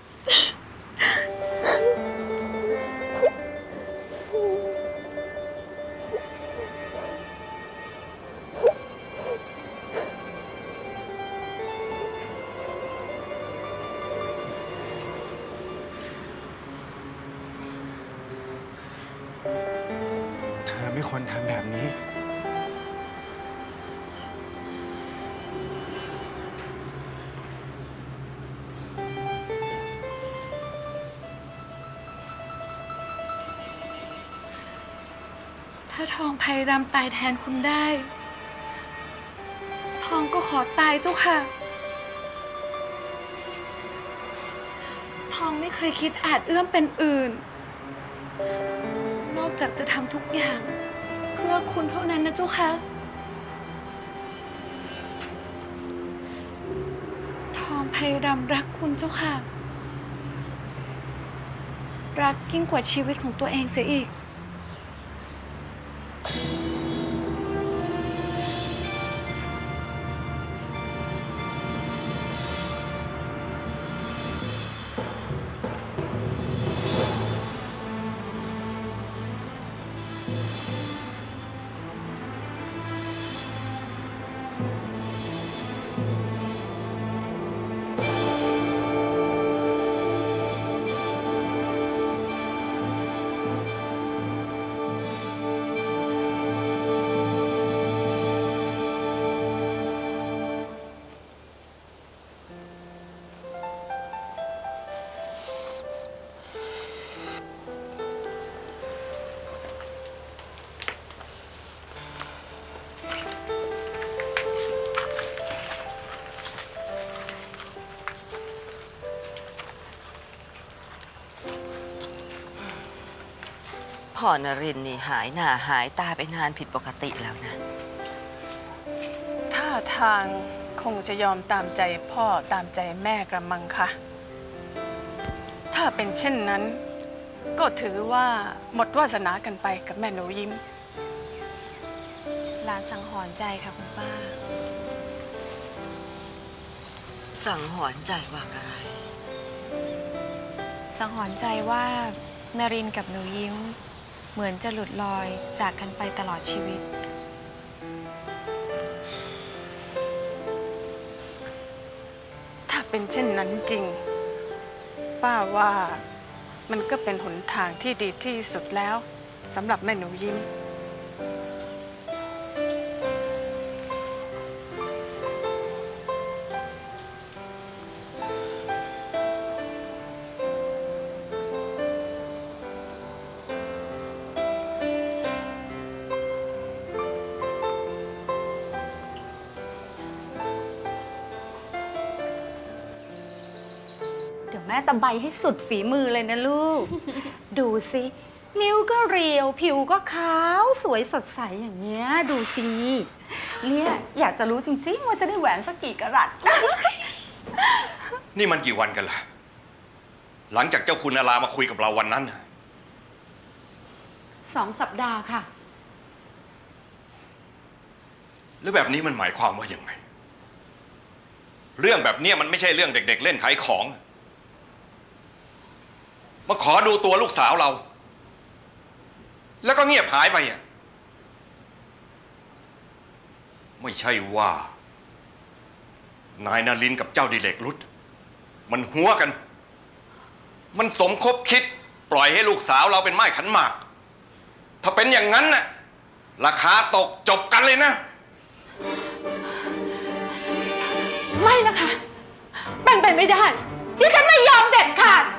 เธอไม่ควรทำแบบนี้ถ้าทองไพรำตายแทนคุณได้ ทองก็ขอตายเจ้าค่ะ ทองไม่เคยคิดอาจเอื้อมเป็นอื่น นอกจากจะทำทุกอย่างเพื่อคุณเท่านั้นนะเจ้าค่ะทองไพรำรักคุณเจ้าค่ะรักยิ่งกว่าชีวิตของตัวเองเสียอีกพ่อนรินทร์นี่หายหน้าหายตาไปนานผิดปกติแล้วนะท่าทางคงจะยอมตามใจพ่อตามใจแม่กระมังค่ะถ้าเป็นเช่นนั้นก็ถือว่าหมดวาสนากันไปกับแม่หนูยิ้มหลานสังหรณ์ใจค่ะคุณป้าสังหรณ์ใจว่าอะไรสังหรณ์ใจว่านรินทร์กับหนูยิ้มเหมือนจะหลุดลอยจากกันไปตลอดชีวิตถ้าเป็นเช่นนั้นจริงป้าว่ามันก็เป็นหนทางที่ดีที่สุดแล้วสำหรับแม่หนูยิ้มแม่ตะไบให้สุดฝีมือเลยนะลูก ดูสินิ้วก็เรียวผิวก็ขาวสวยสดใสอย่างเงี้ยดูสิเนี่ยอยากจะรู้จริงๆว่าจะได้แหวนสักกี่กะรัตนี่มันกี่วันกันล่ะหลังจากเจ้าคุณอารามาคุยกับเราวันนั้น 2 สัปดาห์ค่ะแล้วแบบนี้มันหมายความว่าอย่างไรเรื่องแบบนี้มันไม่ใช่เรื่องเด็กๆเล่นขายของมาขอดูตัวลูกสาวเราแล้วก็เงียบหายไปอ่ะไม่ใช่ว่านายนรินทร์กับเจ้าดิเรกรุตมันหัวกันมันสมคบคิดปล่อยให้ลูกสาวเราเป็นไม้ขันหมากถ้าเป็นอย่างนั้นน่ะราคาตกจบกันเลยนะไม่นะคะเป็นไปไม่ได้ที่ฉันไม่ยอมเด็ดขาด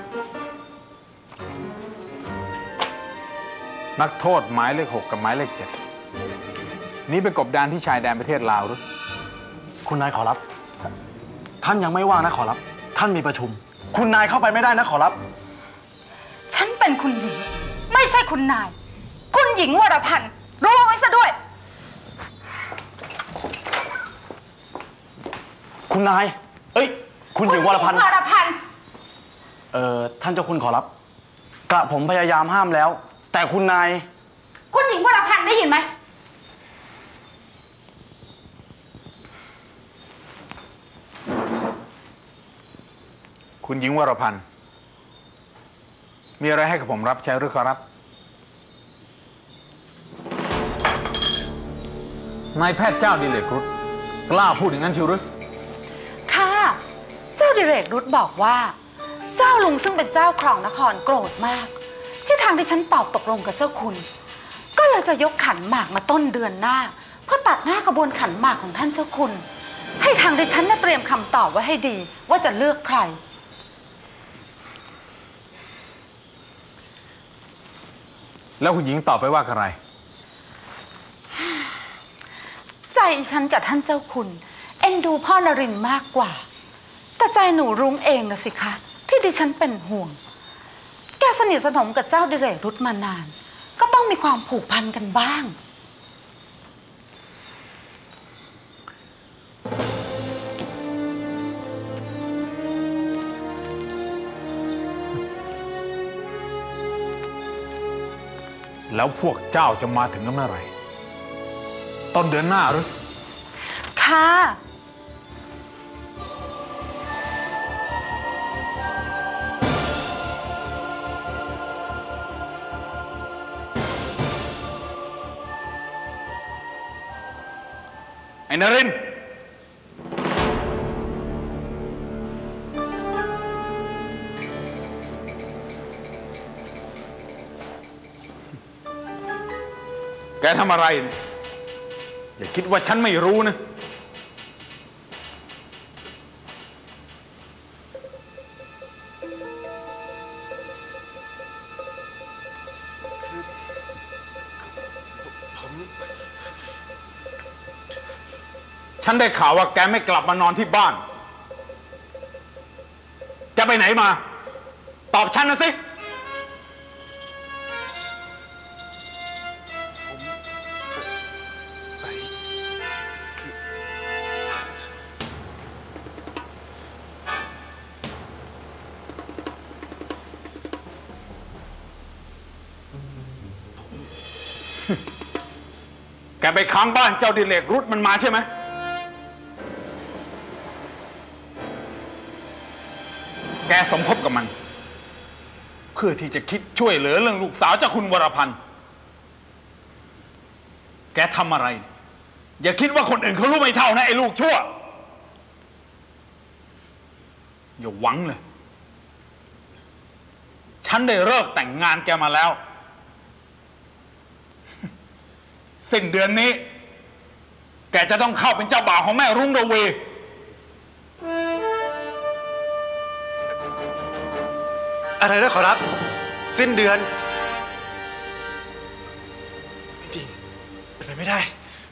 นักโทษหมายเลข 6กับหมายเลข 7นี้ไปกบดานที่ชายแดนประเทศลาวหรือคุณนายขอรับท่านยังไม่ว่างนะขอรับท่านมีประชุมคุณนายเข้าไปไม่ได้นะขอรับฉันเป็นคุณหญิงไม่ใช่คุณนายคุณหญิงวรพันธ์รู้ไว้ซะด้วยคุณนายคุณหญิงวรพันธ์ท่านเจ้าคุณขอรับกระผมพยายามห้ามแล้วแต่คุณนายคุณหญิงวรพันธ์ได้ยินไหมคุณหญิงวรพันธ์มีอะไรให้กับผมรับใช้หรือขอรับนายแพทย์เจ้าดิเรกรุตกล้าพูดอย่างนั้นชิวหรือค่ะเจ้าดิเรกรุตบอกว่าเจ้าลุงซึ่งเป็นเจ้าครองนครโกรธมากที่ทางที่ฉันตอบตกลงกับเจ้าคุณก็เลยจะยกขันหมากมาต้นเดือนหน้าเพื่อตัดหน้าขบวนขันหมากของท่านเจ้าคุณให้ทางที่ฉันเตรียมคำตอบไว้ให้ดีว่าจะเลือกใครแล้วคุณหญิงตอบไปว่าอะไรอีฉันกับท่านเจ้าคุณเอ็นดูพ่อนรินทร์มากกว่าแต่ใจหนูรุ้งเองนะสิคะที่ดิฉันเป็นห่วงแกสนิทสนมกับเจ้าดิเรกรุธมานานก็ต้องมีความผูกพันกันบ้างแล้วพวกเจ้าจะมาถึงกันเมื่อไหร่ต้นเดือนหน้าหรือค่ะไอ้นรินทร์แกทำอะไรเนี่ยอย่าคิดว่าฉันไม่รู้นะฉันได้ข่าวว่าแกไม่กลับมานอนที่บ้านจะไปไหนมาตอบฉันนะสิแกไปค้างบ้านเจ้าดิเลกรุธมันมาใช่ไหมแกสมคบกับมันเพื่อที่จะคิดช่วยเหลือเรื่องลูกสาวเจ้าคุณวรพันธ์แกทำอะไรอย่าคิดว่าคนอื่นเขารู้ไม่เท่านะไอ้ลูกชั่วอย่าหวังเลยฉันได้เลิกแต่งงานแกมาแล้วสิ้นเดือนนี้แกจะต้องเข้าเป็นเจ้าบ่าวของแม่รุ่งระวีอะไรนะขอรับสิ้นเดือนไม่จริงเป็นไปไม่ได้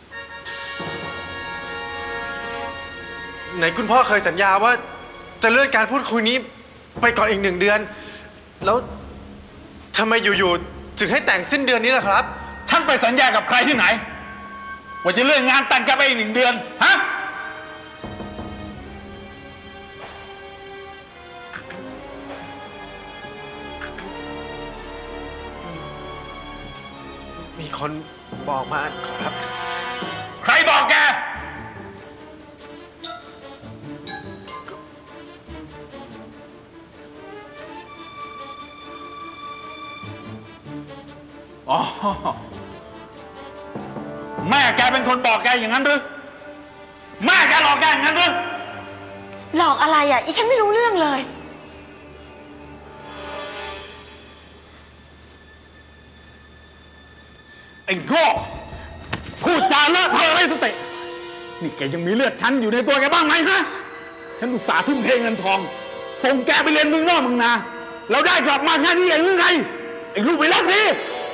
ไหนคุณพ่อเคยสัญญาว่าจะเลื่อนการพูดคุยนี้ไปก่อนอีก1 เดือนแล้วทำไมอยู่ๆถึงให้แต่งสิ้นเดือนนี้ล่ะครับฉันไปสัญญากับใครที่ไหนว่าจะเลื่อนงานแต่งแกไปอีก1 เดือนฮะมีคนบอกมาขอรับใครบอกแกอ๋อแม่แกเป็นคนบอกแกอย่างนั้นหรือแม่แกหลอกแกอย่างนั้นหรือหลอกอะไรอ่ะอีฉันไม่รู้เรื่องเลยไอ้โง่พูดจาเลอะเทอะไร้สตินี่แกยังมีเลือดฉันอยู่ในตัวแกบ้างไหมฮะฉันอุตส่าห์ทุ่มเทเงินทองส่งแกไปเรียนเมืองนอกเมืองนาแล้วได้กลับมาแค่นี้เองหรือไงไอ้ลูกไปรักสิ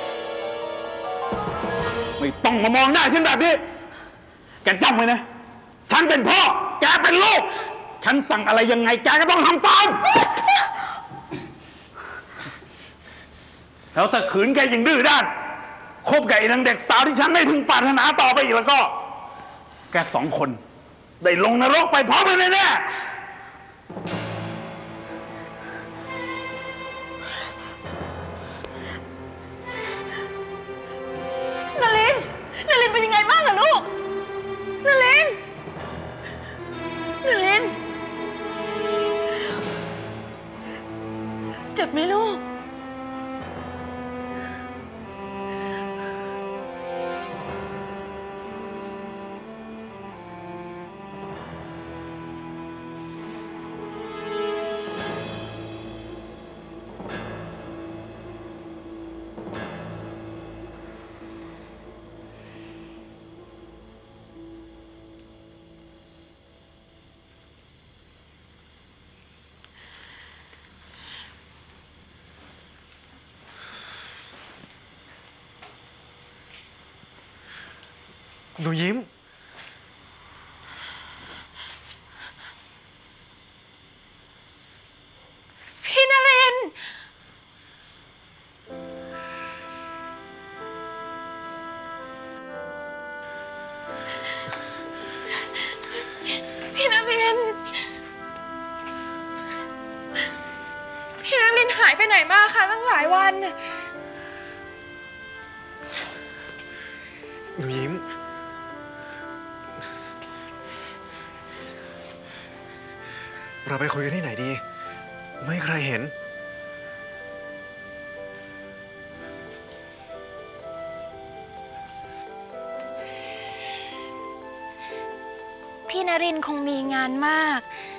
ไม่ต้องมามองหน้าฉันแบบนี้แกจำไว้นะฉันเป็นพ่อแกเป็นลูกฉันสั่งอะไรยังไงแกก็ต้องทำตามแล้วถ้าขืนแกยังดื้อด้านคบกับไอ้นางเด็กสาวที่ฉันไม่พึงปรารถนาต่อไปอีกแล้วก็แก2 คนได้ลงนรกไปพร้อมกันแน่นลินเป็นยังไงบ้างล่ะลูกนลินเจ็บไหมลูกหนูยิ้มไหนมาคะตั้งหลายวันหนูยิ้มเราไปคุยกันที่ไหนดีไม่ให้ใครเห็นพี่นรินทร์คงมีงานมาก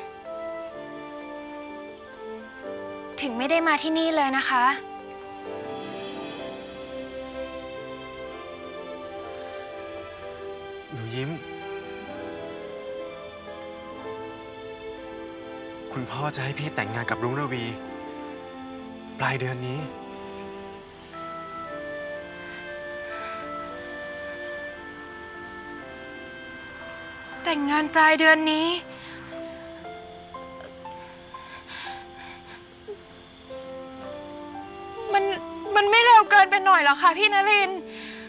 ถึงไม่ได้มาที่นี่เลยนะคะหนูยิ้มคุณพ่อจะให้พี่แต่งงานกับรุ้งระวีปลายเดือนนี้แต่งงานปลายเดือนนี้มันไม่เร็วเกินไปหน่อยหรอคะพี่นรินทร์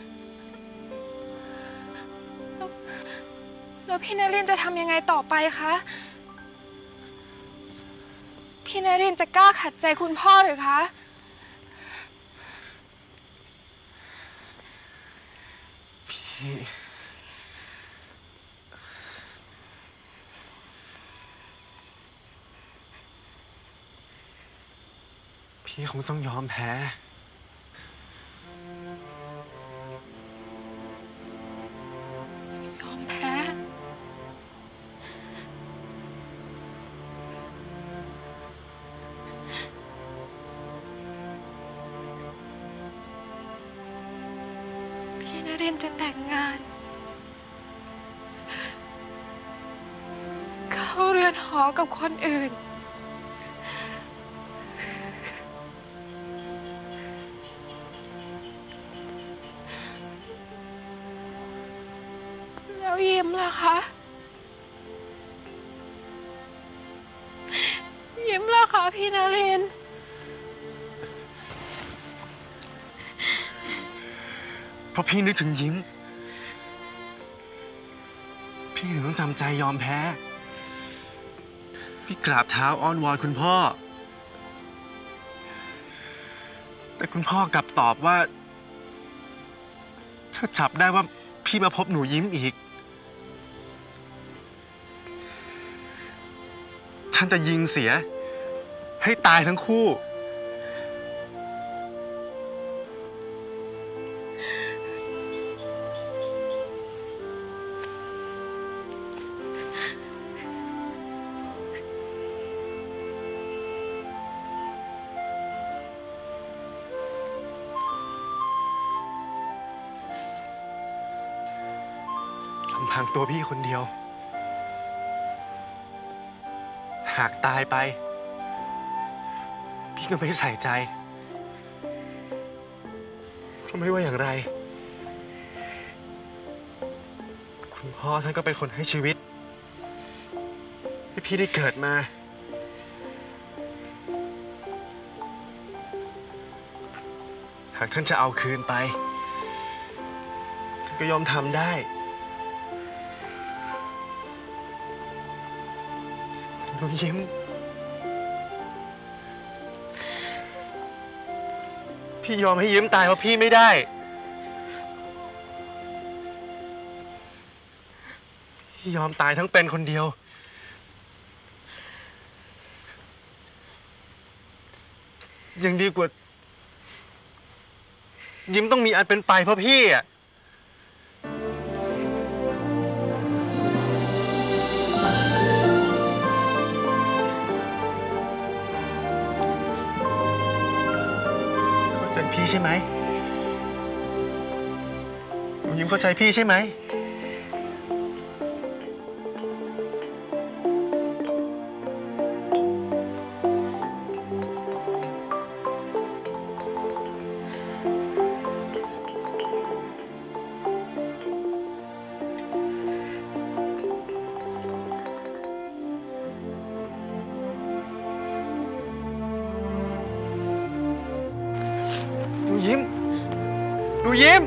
แล้วพี่นรินทร์จะทำยังไงต่อไปคะพี่นรินทร์จะกล้าขัดใจคุณพ่อหรือคะพี่คงต้องยอมแพ้พี่นรินทร์จะแต่งงานเข้าเรือนหอกับคนอื่นแล้วยิ้มล่ะคะยิ้มล่ะคะพี่นรินทร์เพราะพี่นึกถึงยิ้มพี่ถึงต้องจำใจยอมแพ้พี่กราบเท้าอ้อนวอนคุณพ่อแต่คุณพ่อกลับตอบว่าถ้าจับได้ว่าพี่มาพบหนูยิ้มอีกฉันจะยิงเสียให้ตายทั้งคู่ลำพังตัวพี่คนเดียวหากตายไปพี่ก็ไม่ใส่ใจเพราะไม่ว่าอย่างไรคุณพ่อท่านก็เป็นคนให้ชีวิตให้พี่ได้เกิดมาหากท่านจะเอาคืนไปท่านก็ยอมทำได้หนูยิ้มพี่ยอมให้ยิ้มตายเพราะพี่ไม่ได้พี่ยอมตายทั้งเป็นคนเดียวยังดีกว่ายิ้มต้องมีอันเป็นไปเพราะพี่อ่ะพี่ใช่ไหมหนูยิ้มเข้าใจพี่ใช่ไหมหนูยิ้มหนูยิ้ม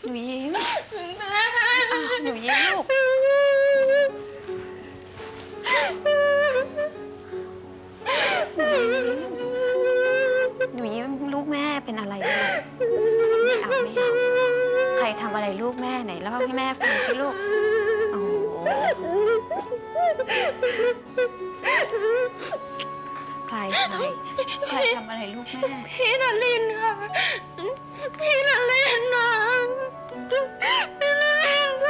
นูยิ้มหนูยิ้มลูกหนูยิ้มลูกแม่เป็นอะไรลูกไม่เอาใครทำอะไรลูกแม่ไหนแล้วให้แม่ฟังสิลูกโอ้ใครทำอะไรลูกแม่พี่นลินค่ะพี่นลินนะพี่นลิน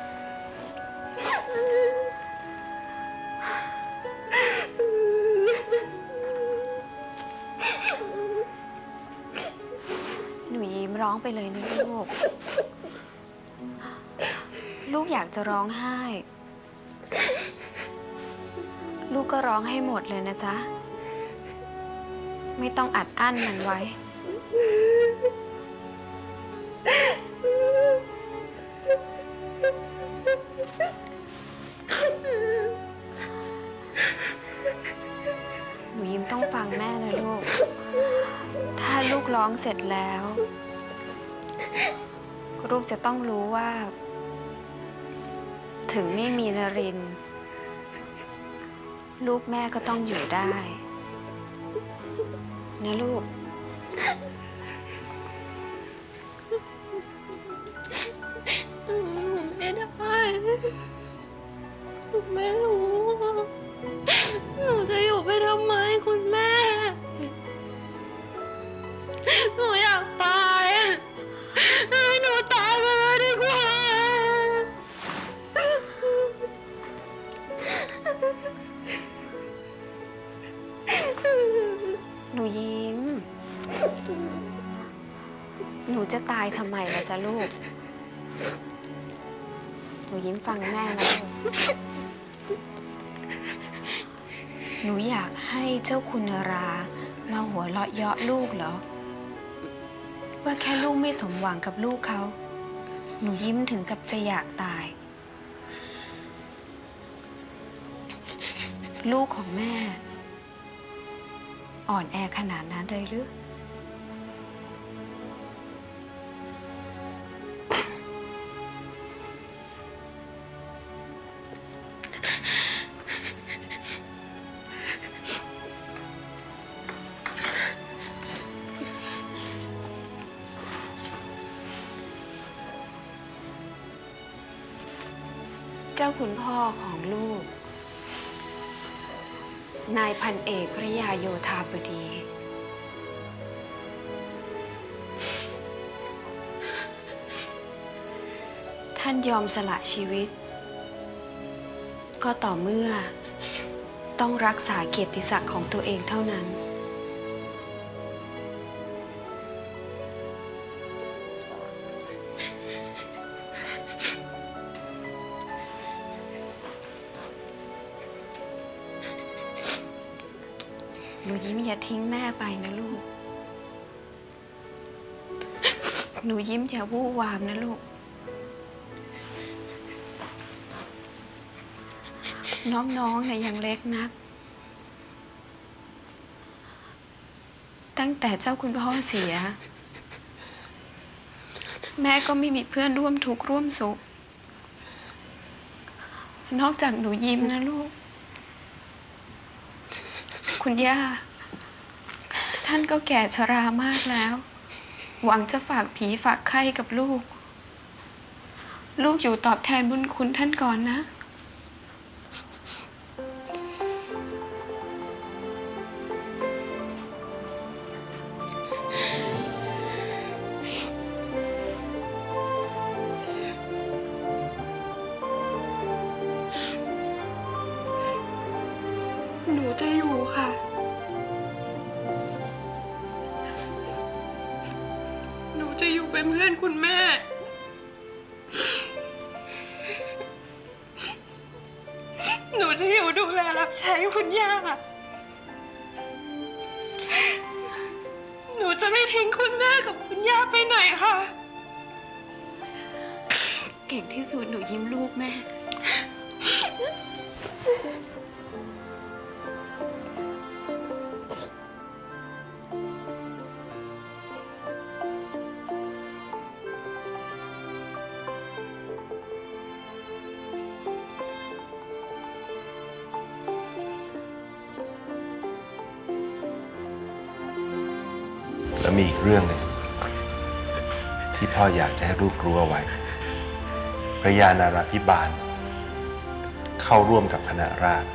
หนูยิ้มร้องไปเลยนะลูกลูกอยากจะร้องไห้ลูกก็ร้องให้หมดเลยนะจ๊ะไม่ต้องอัดอั้นมันไว้หนูยิ้มต้องฟังแม่นะลูกถ้าลูกร้องเสร็จแล้วลูกจะต้องรู้ว่าถึงไม่มีนรินทร์ลูกแม่ก็ต้องอยู่ได้นะลูกไม่ได้ไม่รู้หนูจะอยู่ไปทำไมคุณแม่หนูอยากตายให้หนูตายไปเลยดีกว่าหนูยิ้มหนูจะตายทำไมล่ะจ๊ะลูกหนูยิ้มฟังแม่นะลูกหนูอยากให้เจ้าคุณรามาหัวเราะเยาะลูกเหรอว่าแค่ลูกไม่สมหวังกับลูกเขาหนูยิ้มถึงกับจะอยากตายลูกของแม่อ่อนแอขนาดนั้นเลยหรือเจ้าคุณพ่อของลูกนายพันเอกพระยาโยธาบดีท่านยอมสละชีวิตก็ต่อเมื่อต้องรักษาเกียรติศักดิ์ของตัวเองเท่านั้นหนูยิ้มอย่าทิ้งแม่ไปนะลูกหนูยิ้มอย่าวู่วามนะลูกน้องๆเนี่ยยังเล็กนักตั้งแต่เจ้าคุณพ่อเสียแม่ก็ไม่มีเพื่อนร่วมทุกข์ร่วมสุขนอกจากหนูยิ้มนะลูกคุณย่าท่านก็แก่ชรามากแล้วหวังจะฝากผีฝากไข้กับลูกอยู่ตอบแทนบุญคุณท่านก่อนนะหนูจะอยู่ค่ะหนูจะอยู่เป็นเพื่อนคุณแม่หนูจะอยู่ดูแลรับใช้คุณย่าหนูจะไม่ทิ้งคุณแม่กับคุณย่าไปไหนค่ะเก่งที่สุดหนูยิ้มลูกแม่หแล้วมีอีกเรื่องหนึ่งที่พ่ออยากจะให้ลูกรู้เอาไว้พระยานาราภิบาลเข้าร่วมกับคณะราษฎร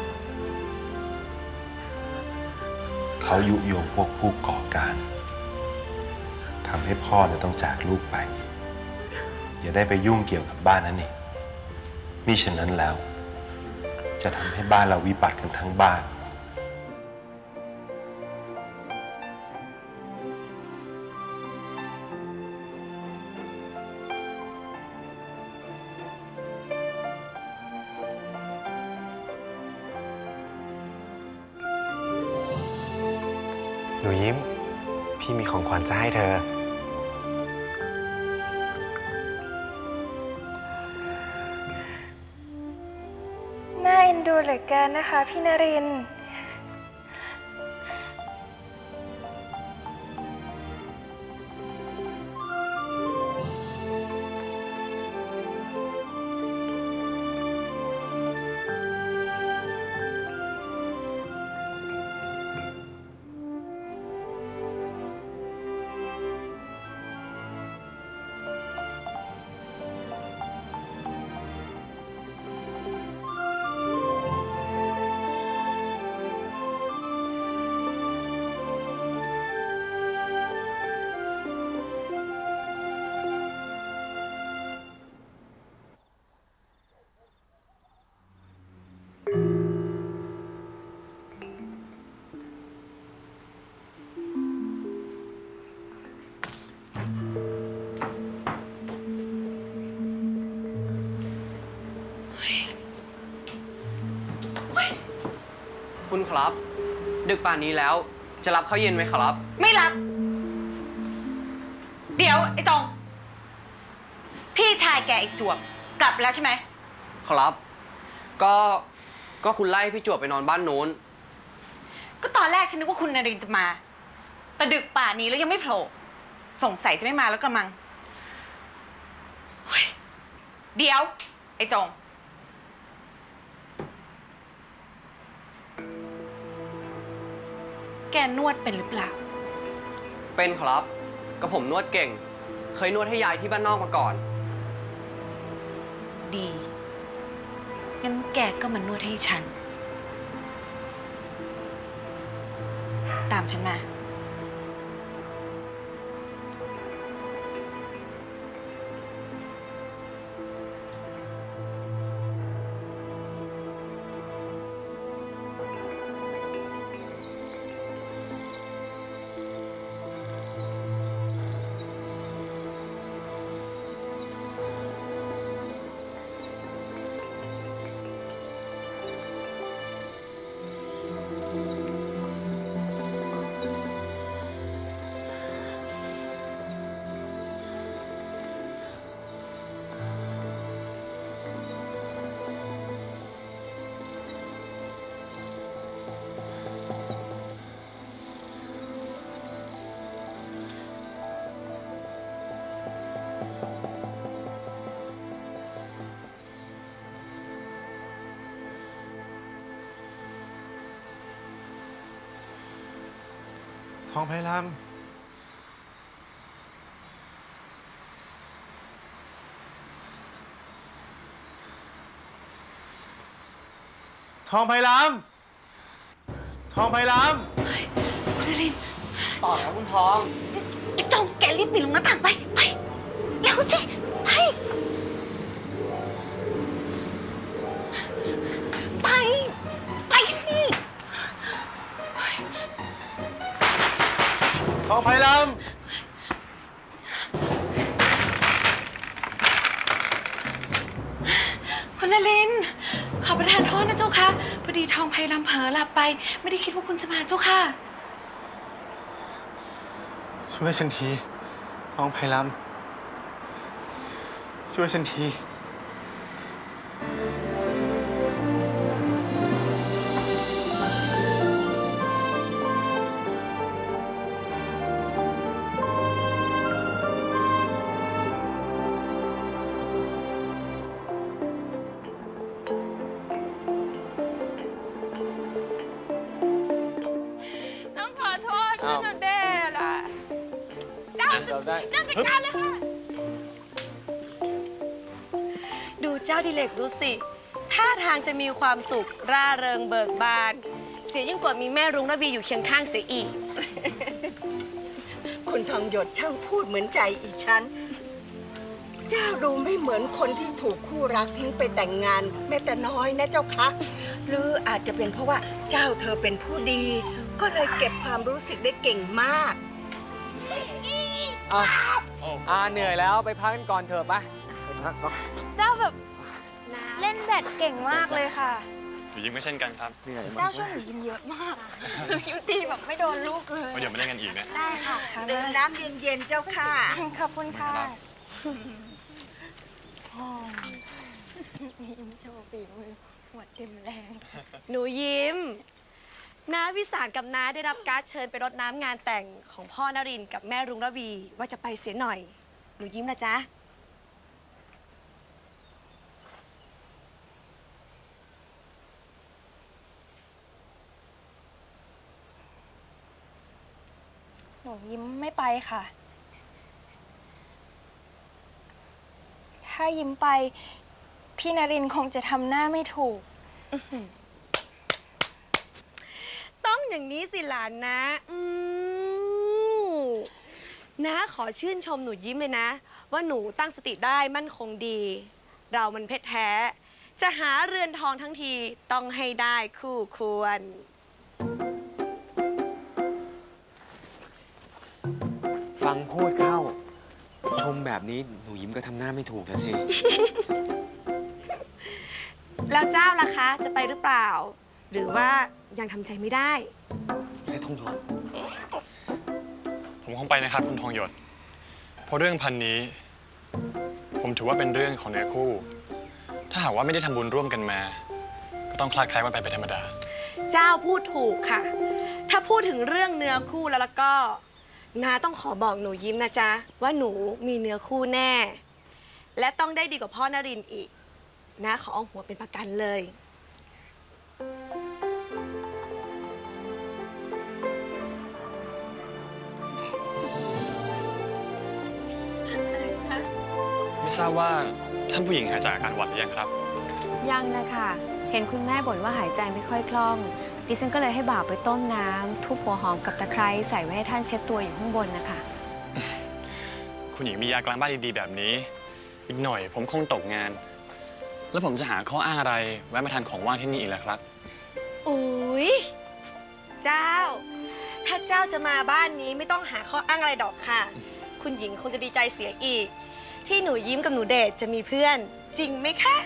เขายุยงพวกผู้ก่อการทำให้พ่อต้องจากลูกไปอย่าได้ไปยุ่งเกี่ยวกับบ้านนั้นอีกมิฉะนั้นแล้วจะทำให้บ้านเราวิบัติกันทั้งบ้านหนูยิ้มพี่มีของขวัญจะให้เธอน่าเอ็นดูเหลือเกินนะคะพี่นรินทร์คุณครับดึกป่านนี้แล้วจะรับข้าวเย็นไหมครับไม่รับ เดี๋ยวไอ้ตองพี่ชายแกอีกจวบกลับแล้วใช่ไหมครับก็คุณไล่พี่จวบไปนอนบ้านโน้นก็ตอนแรกฉันนึกว่าคุณนรินทร์จะมาแต่ดึกป่านนี้แล้วยังไม่โผล่สงสัยจะไม่มาแล้วกระมังเดี๋ยวไอ้จงแกนวดเป็นหรือเปล่าเป็นครับก็ผมนวดเก่งเคยนวดให้ยายที่บ้านนอกมาก่อนดีงั้นแกก็มานวดให้ฉันตามฉันมาทองไพลำทองไพลำทองไพลำคุณนรินทร์ต่อแล้วคุณทองไอ้จงแกรีบปีนลงหน้าต่างไปเร็วสิไปสิทองไพลำคุณนรินทร์ขอประทานโทษนะเจ้าค่ะพอดีทองไพลำเผลอหลับไปไม่ได้คิดว่าคุณจะมาเจ้าค่ะช่วยฉันทีทองไพลำช่วยฉันทีเราได้เจ้าจัดการเลยค่ะดูเจ้าดิเลกดูสิท่าทางจะมีความสุขร่าเริงเบิกบานเสียยิ่งกว่ามีแม่รุ้งระวีอยู่เคียงข้างเสียอีกคุณทองหยดช่างพูดเหมือนใจอีฉัน เจ้าดูไม่เหมือนคนที่ถูกคู่รักทิ้งไปแต่งงานแม้แต่น้อยนะเจ้าคะหรืออาจจะเป็นเพราะว่าเจ้าเธอเป็นผู้ดี ก็เลยเก็บความรู้สึกได้เก่งมากเหนื่อยแล้วไปพักกันก่อนเถอะไปพักก่อนเจ้าแบบเล่นแบดเก่งมากเลยค่ะหนูยิ้มก็เช่นกันครับเหนื่อยเจ้าช่วยหนูยิ้มเยอะมากยิ้มตีแบบไม่โดนลูกเลยเดี๋ยวมาเล่นกันอีกนะได้ค่ะดื่มน้ำเย็นๆเจ้าค่ะขอบคุณค่ะยิ้มโชว์ฝีมือหัวเต็มแรงหนูยิ้มน้าวิสารกับน้าได้รับการ์ดเชิญไปรดน้ำงานแต่งของพ่อนรินทร์กับแม่รุ้งระวีว่าจะไปเสียหน่อยหนูยิ้มนะจ๊ะหนูยิ้มไม่ไปค่ะ ถ้ายิ้มไปพี่นรินทร์คงจะทำหน้าไม่ถูกต้องอย่างนี้สิหลานนะน้าขอชื่นชมหนูยิ้มเลยนะ ว่าหนูตั้งสติได้มั่นคงดี เรามันเพชรแท้ จะหาเรือนทองทั้งทีต้องให้ได้คู่ควรฟังพูดเข้า ชมแบบนี้หนูยิ้มก็ทำหน้าไม่ถูกแล้วสิแล้วเจ้าล่ะคะ จะไปหรือเปล่า หรือว่ายังทำใจไม่ได้ให้ทองหยดผมคงไปนะครับคุณทองหยด เพราะเรื่องพันนี้ ผมถือว่าเป็นเรื่องของเนื้อคู่ ถ้าหากว่าไม่ได้ทำบุญร่วมกันมา ก็ต้องคลาดคล้ายกันไปเป็นธรรมดาเจ้าพูดถูกค่ะ ถ้าพูดถึงเรื่องเนื้อคู่แล้วก็น้าต้องขอบอกหนูยิ้มนะจ๊ะว่าหนูมีเนื้อคู่แน่ และต้องได้ดีกว่าพ่อนรินทร์อีกน้าขอเอาหัวเป็นประกันเลยไม่ทราบว่าท่านผู้หญิงหายจากอาการหวัดหรือยังครับยังนะคะเห็นคุณแม่บ่นว่าหายใจไม่ค่อยคล่องดิฉันก็เลยให้บ่าวไปต้มน้ำทุบหัวหอมกับตะไคร้ใส่ไว้ให้ท่านเช็ดตัวอยู่ข้างบนนะคะคุณหญิงมียากลางบ้านดีๆแบบนี้ อีกหน่อยผมคงตกงาน แล้วผมจะหาข้ออ้างอะไรแวะมาทานของว่างที่นี่อีกล่ะครับอุ๊ยเจ้า ถ้าเจ้าจะมาบ้านนี้ไม่ต้องหาข้ออ้างอะไรดอกค่ะ คุณหญิงคงจะดีใจเสียอีก ที่หนูยิ้มกับหนูเดชจะมีเพื่อนจริงไหมคะ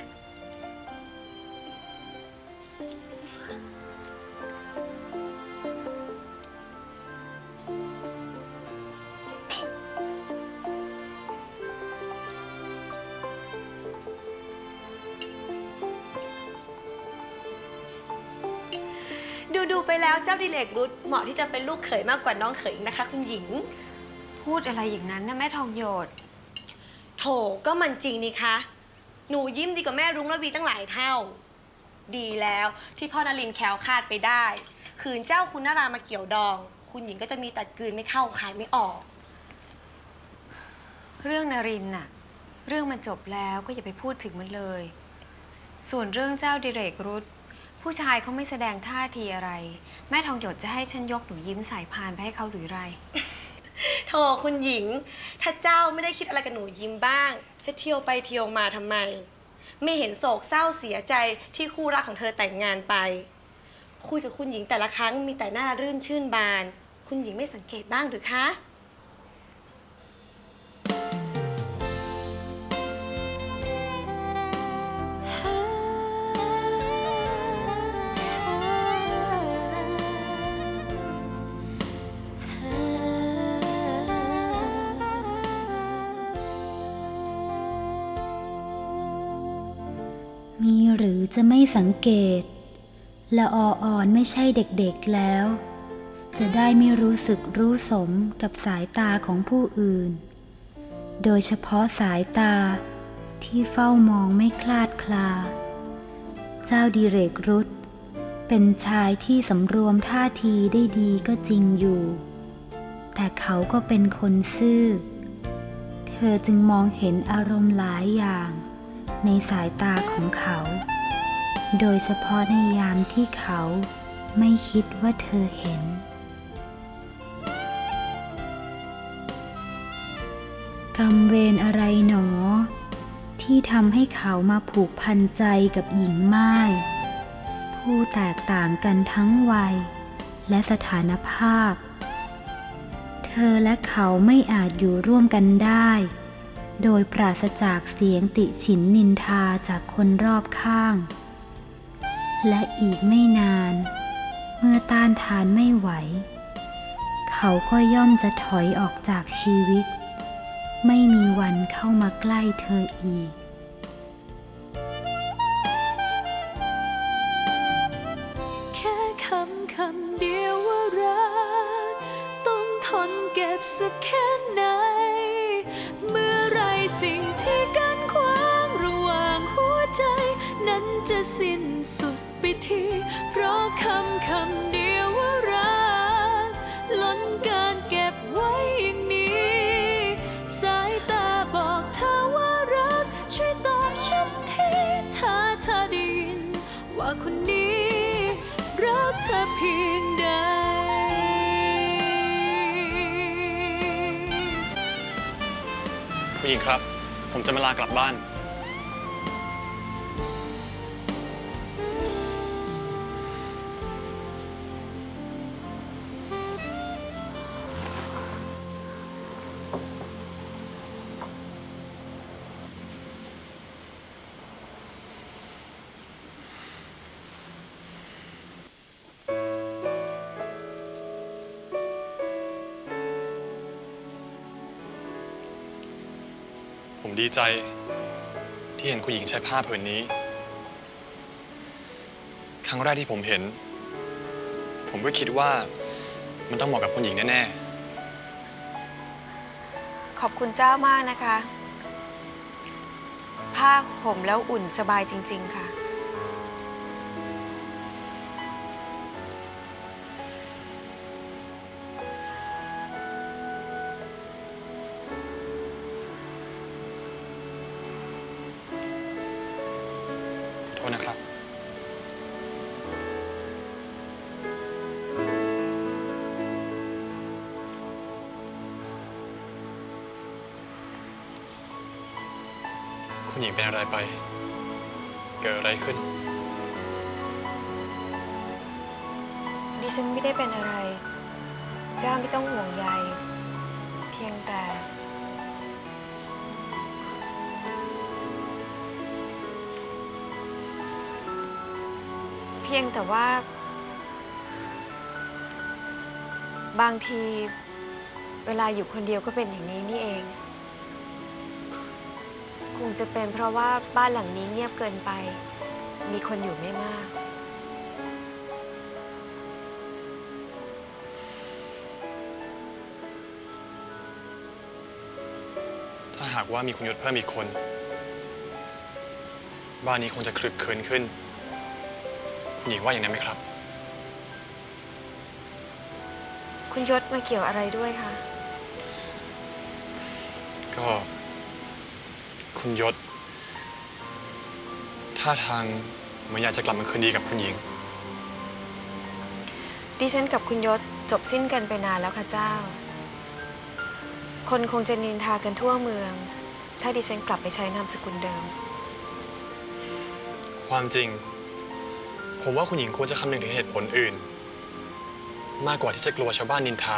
ดูไปแล้วเจ้าดิเลกรุธเหมาะที่จะเป็นลูกเขยมากกว่าน้องเขยอีกนะคะคุณหญิงพูดอะไรอย่างนั้นนะแม่ทองหยดโถก็มันจริงนี่คะหนูยิ้มดีกว่าแม่รุ้งระวีตั้งหลายเท่า ดีแล้วที่พ่อนรินทร์แคล้วคลาดไปได้ คืนเจ้าคุณนารามาเกี่ยวดอง คุณหญิงก็จะมีแต่กลืนไม่เข้าขายไม่ออกเรื่องนรินทร์น่ะเรื่องมันจบแล้วก็อย่าไปพูดถึงมันเลย ส่วนเรื่องเจ้าดิเรกรุธผู้ชายเขาไม่แสดงท่าทีอะไรแม่ทองหยดจะให้ฉันยกหนูยิ้มสายพานไปให้เขาหรือไรโถคุณหญิงถ้าเจ้าไม่ได้คิดอะไรกับหนูยิ้มบ้าง จะเที่ยวไปเที่ยวมาทำไม ไม่เห็นโศกเศร้าเสียใจที่คู่รักของเธอแต่งงานไป คุยกับคุณหญิงแต่ละครั้งมีแต่หน้ารื่นชื่นบาน คุณหญิงไม่สังเกตบ้างหรือคะมีหรือจะไม่สังเกตละออ่อนไม่ใช่เด็กๆแล้ว จะได้ไม่รู้สึกรู้สมกับสายตาของผู้อื่น โดยเฉพาะสายตาที่เฝ้ามองไม่คลาดคลาเจ้าดิเรกรุธเป็นชายที่สำรวมท่าทีได้ดีก็จริงอยู่แต่เขาก็เป็นคนซื่อเธอจึงมองเห็นอารมณ์หลายอย่างในสายตาของเขาโดยเฉพาะในยามที่เขาไม่คิดว่าเธอเห็นกรรมเวรอะไรหนอที่ทำให้เขามาผูกพันใจกับหญิงม่ายผู้แตกต่างกันทั้งวัยและสถานภาพเธอและเขาไม่อาจอยู่ร่วมกันได้โดยปราศจากเสียงติฉินนินทาจากคนรอบข้างและอีกไม่นานเมื่อต้านทานไม่ไหวเขาก็ย่อมจะถอยออกจากชีวิตไม่มีวันเข้ามาใกล้เธออีกแค่คำเดียวว่ารักต้องทนเก็บสักแค่ไหนเมื่อไรสิ่งที่กั้นขวางระหว่างหัวใจนั้นจะสิ้นสุดไปทีเพราะคำเดียวว่ารักล้นการเก็บไว้อย่างนี้สายตาบอกเธอว่ารักช่วยตอบฉันทีถ้าเธอได้ยินว่าคนนี้รักเธอเพียงใดผู้หญิงครับผมจะมาลากลับบ้านผมดีใจที่เห็นคุณหญิงใช้ผ้าผืนนี้ครั้งแรกที่ผมเห็นผมก็คิดว่ามันต้องเหมาะกับคุณหญิงแน่ขอบคุณเจ้ามากนะคะ ผ้าห่มแล้วอุ่นสบายจริงๆค่ะขอโทษนะครับคุณหญิงเป็นอะไรไปเกิดอะไรขึ้นดิฉันไม่ได้เป็นอะไรเจ้าไม่ต้องห่วงใยเพียงแต่ว่าบางทีเวลาอยู่คนเดียวก็เป็นอย่างนี้นี่เองคงจะเป็นเพราะว่าบ้านหลังนี้เงียบเกินไปมีคนอยู่ไม่มากถ้าหากว่ามีคุณยศเพิ่มอีกคนบ้านนี้คงจะคลึกครื้นขึ้นหญิงว่าอย่างนั้นไหมครับคุณยศมาเกี่ยวอะไรด้วยคะก็คุณยศท่าทางเหมือนอยากจะกลับมาคืนดีกับคุณหญิงดิฉันกับคุณยศจบสิ้นกันไปนานแล้วค่ะเจ้าคนคงจะนินทากันทั่วเมืองถ้าดิฉันกลับไปใช้นามสกุลเดิมความจริงผมว่าคุณหญิงควรจะคำนึงถึงเหตุผลอื่นมากกว่าที่จะกลัวชาวบ้านนินทา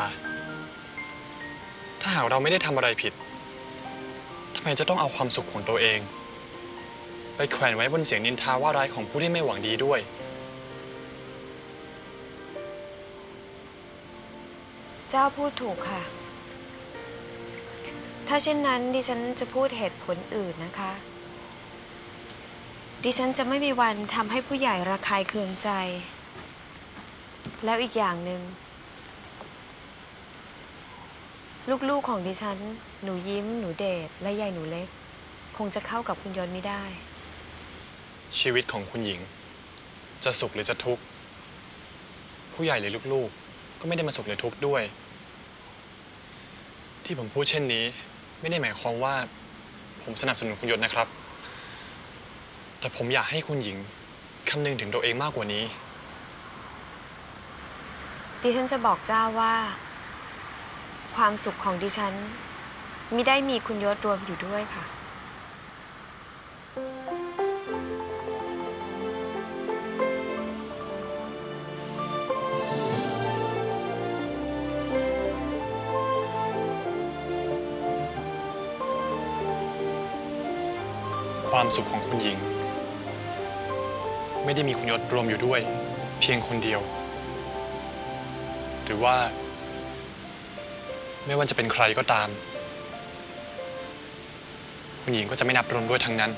ถ้าหากเราไม่ได้ทำอะไรผิดทำไมจะต้องเอาความสุขของตัวเองไปแขวนไว้บนเสียงนินทาว่าร้ายของผู้ที่ไม่หวังดีด้วยเจ้าพูดถูกค่ะถ้าเช่นนั้นดิฉันจะพูดเหตุผลอื่นนะคะดิฉันจะไม่มีวันทำให้ผู้ใหญ่ระคายเคืองใจแล้วอีกอย่างหนึ่งลูกๆของดิฉันหนูยิ้มหนูเดชและยายหนูเล็กคงจะเข้ากับคุณยศไม่ได้ชีวิตของคุณหญิงจะสุขหรือจะทุกข์ผู้ใหญ่หรือลูกๆก็ไม่ได้มาสุขหรือทุกข์ด้วยที่ผมพูดเช่นนี้ไม่ได้หมายความว่าผมสนับสนุนคุณยศนะครับ แต่ผมอยากให้คุณหญิงคำนึงถึงตัวเองมากกว่านี้ดิฉันจะบอกเจ้าว่า ความสุขของดิฉันมิได้มีคุณยศรวมอยู่ด้วยค่ะความสุขของคุณหญิง ไม่ได้มีคุณยศรวมอยู่ด้วย เพียงคนเดียว หรือว่า ไม่ว่าจะเป็นใครก็ตาม คุณหญิงก็จะไม่นับรวมด้วยทั้งนั้น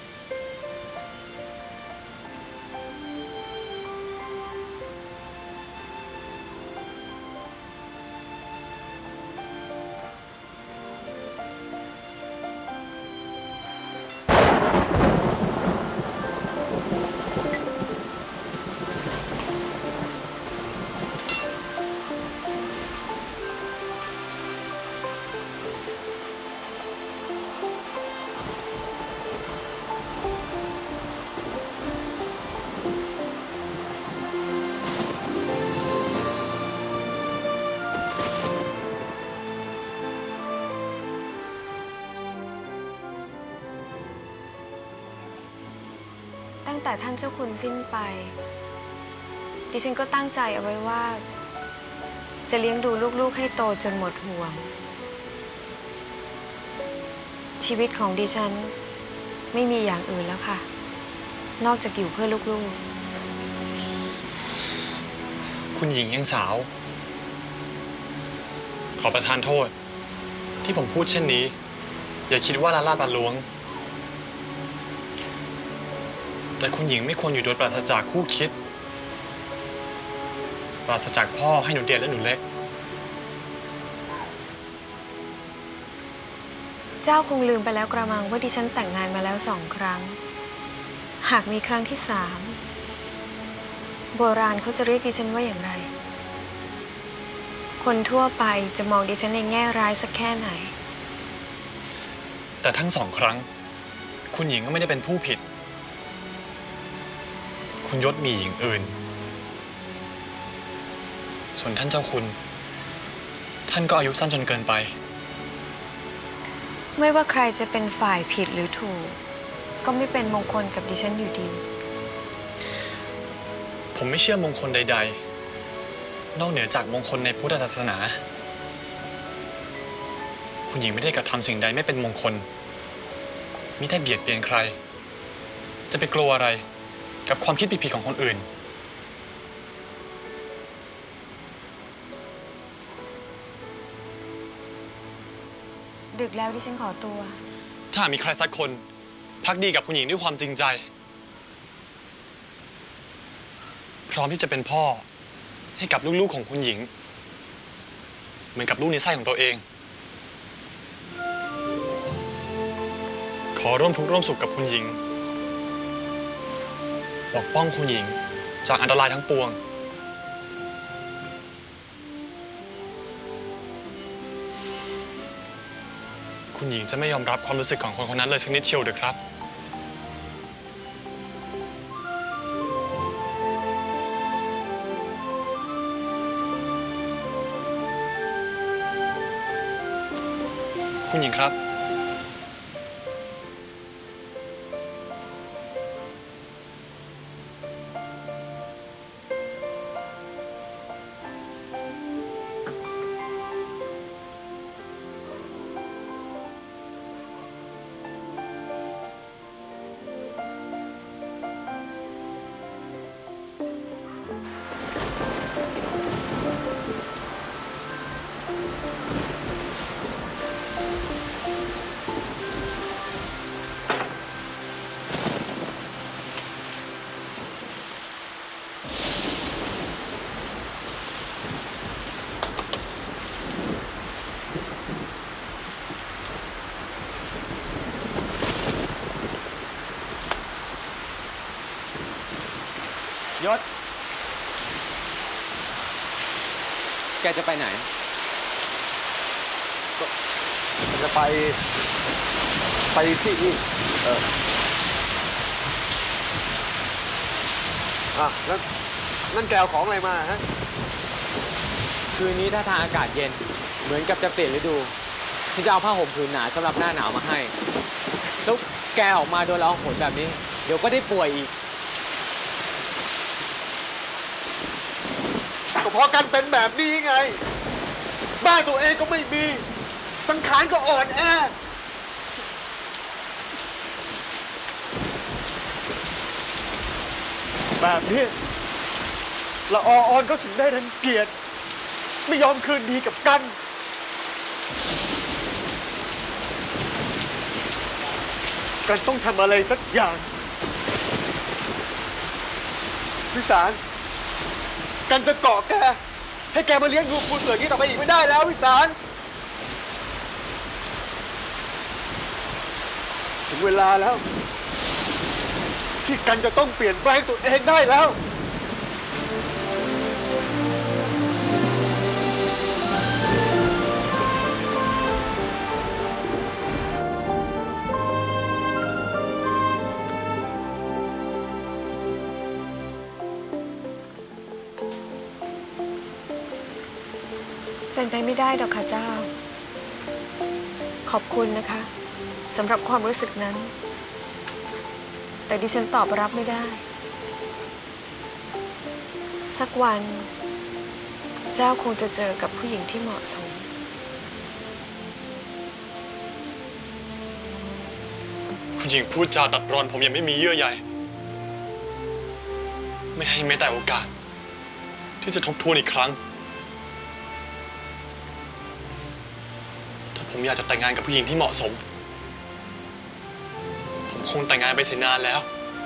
ตั้งแต่ท่านเจ้าคุณสิ้นไป ดิฉันก็ตั้งใจเอาไว้ว่า จะเลี้ยงดูลูกๆให้โตจนหมดห่วง ชีวิตของดิฉันไม่มีอย่างอื่นแล้วค่ะ นอกจากอยู่เพื่อลูกๆคุณหญิงยังสาว ขอประทานโทษ ที่ผมพูดเช่นนี้ อย่าคิดว่าละลาบละล้วง แต่คุณหญิงไม่ควรอยู่โดยปราศจากคู่คิด ปราศจากพ่อให้หนูเดียและหนูเล็กเจ้าคงลืมไปแล้วกระมังว่าดิฉันแต่งงานมาแล้ว2 ครั้ง หากมีครั้งที่3 โบราณเขาจะเรียกดิฉันว่าอย่างไร คนทั่วไปจะมองดิฉันในแง่ร้ายสักแค่ไหนแต่ทั้ง2 ครั้ง คุณหญิงก็ไม่ได้เป็นผู้ผิด คุณยศมีหญิงอื่น ส่วนท่านเจ้าคุณ ท่านก็อายุสั้นจนเกินไปไม่ว่าใครจะเป็นฝ่ายผิดหรือถูก ก็ไม่เป็นมงคลกับดิฉันอยู่ดีผมไม่เชื่อมงคลใดๆ นอกเหนือจากมงคลในพุทธศาสนา คุณหญิงไม่ได้กระทำสิ่งใดไม่เป็นมงคลมิได้เบียดเบียนใคร จะไปกลัวอะไรกับความคิดผิดๆของคนอื่นดึกแล้วดิฉันขอตัวถ้ามีใครสักคนภักดีกับคุณหญิงด้วยความจริงใจ พร้อมที่จะเป็นพ่อให้กับลูกๆของคุณหญิง เหมือนกับลูกในไส้ของตัวเอง ขอร่วมทุกข์ร่วมสุขกับคุณหญิงปกป้องคุณหญิงจากอันตรายทั้งปวง คุณหญิงจะไม่ยอมรับความรู้สึกของคนคนนั้นเลยสักนิดเชียวหรือครับ คุณหญิงครับยศ แกจะไปไหนจะไปที่นั่นแกเอาของอะไรมาฮะคืนนี้ถ้าทางอากาศเย็นเหมือนกับจะเปลี่ยนฤดูฉันจะเอาผ้าห่มผืนหนาสำหรับหน้าหนาวมาให้แล้วแกออกมาโดนละอองฝนแบบนี้เดี๋ยวก็ได้ป่วยอีกก็เพราะกันเป็นแบบนี้ไงบ้านตัวเองก็ไม่มีสังขารก็อ่อนแอแบบนี้ละออนก็ถึงได้รังเกียจไม่ยอมคืนดีกับกันต้องทำอะไรสักอย่างวิสารกันจะเกาะแกให้แกมาเลี้ยงดูคุณเสือนี้ต่อไปอีกไม่ได้แล้ววิสารถึงเวลาแล้วที่กันจะต้องเปลี่ยนแปลงตัวเองได้แล้วเป็นไปไม่ได้ดอกค่ะเจ้าขอบคุณนะคะสำหรับความรู้สึกนั้นแต่ดิฉันตอบรับไม่ได้สักวันเจ้าคงจะเจอกับผู้หญิงที่เหมาะสมคุณหญิงพูดจาตัดรอนผมยังไม่มีเยื่อใยไม่ให้แม้แต่โอกาสที่จะทบทวนอีกครั้งถ้าผมอยากจะแต่งงานกับผู้หญิงที่เหมาะสมผมคงแต่งงานไปเสียนานแล้ว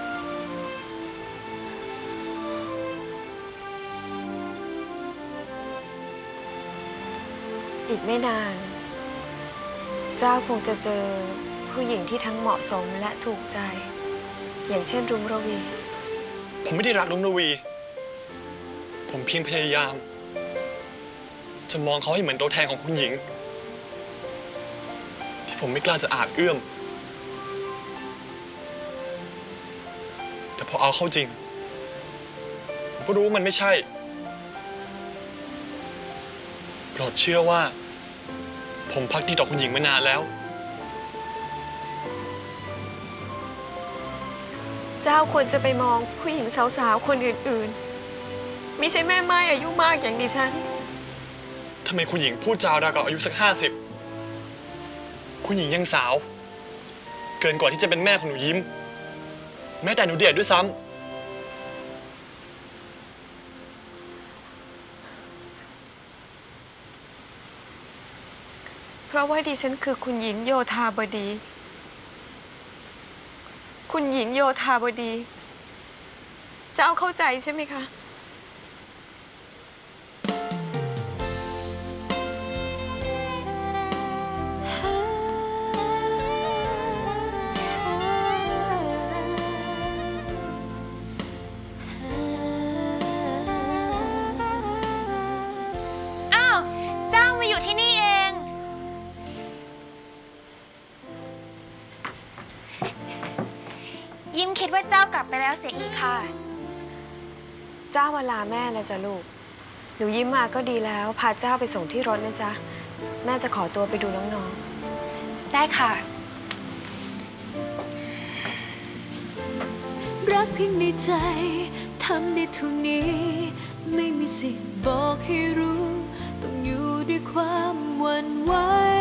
อีกไม่นานเจ้าคงจะเจอผู้หญิงที่ทั้งเหมาะสมและถูกใจอย่างเช่นรุ้งระวีผมไม่ได้รักรุ้งระวีผมเพียงพยายามจะมองเขาให้เหมือนตัวแทนของคุณหญิงที่ผมไม่กล้าจะอาจเอื้อมแต่พอเอาเข้าจริงผมก็รู้ว่ามันไม่ใช่โปรดเชื่อว่าผมพักดีต่อคุณหญิงมานานแล้วเจ้าควรจะไปมองผู้หญิงสาวๆคนอื่นๆไม่ใช่แม่ไม้อายุมากอย่างดิฉันทำไมคุณหญิงพูดจาราวกับอายุสัก50คุณหญิงยังสาวเกินกว่าที่จะเป็นแม่ของหนูยิ้มแม้แต่หนูเดชด้วยซ้ำเพราะว่าดิฉันคือคุณหญิงโยธาบดีคุณหญิงโยธาบดีเจ้าเข้าใจใช่ไหมคะอ้าวเจ้ามาอยู่ที่นี่เองยิ้มคิดว่าเจ้ากลับไปแล้วเสียอีกค่ะเจ้ามาลาแม่นะจ๊ะลูกหนูยิ้มมาก็ดีแล้วพาเจ้าไปส่งที่รถนะจ๊ะแม่จะขอตัวไปดูน้องๆได้ค่ะรักเพียงในใจทำได้เท่านี้ไม่มีสิทธิ์บอกให้รู้ต้องอยู่ด้วยความหวั่นไหว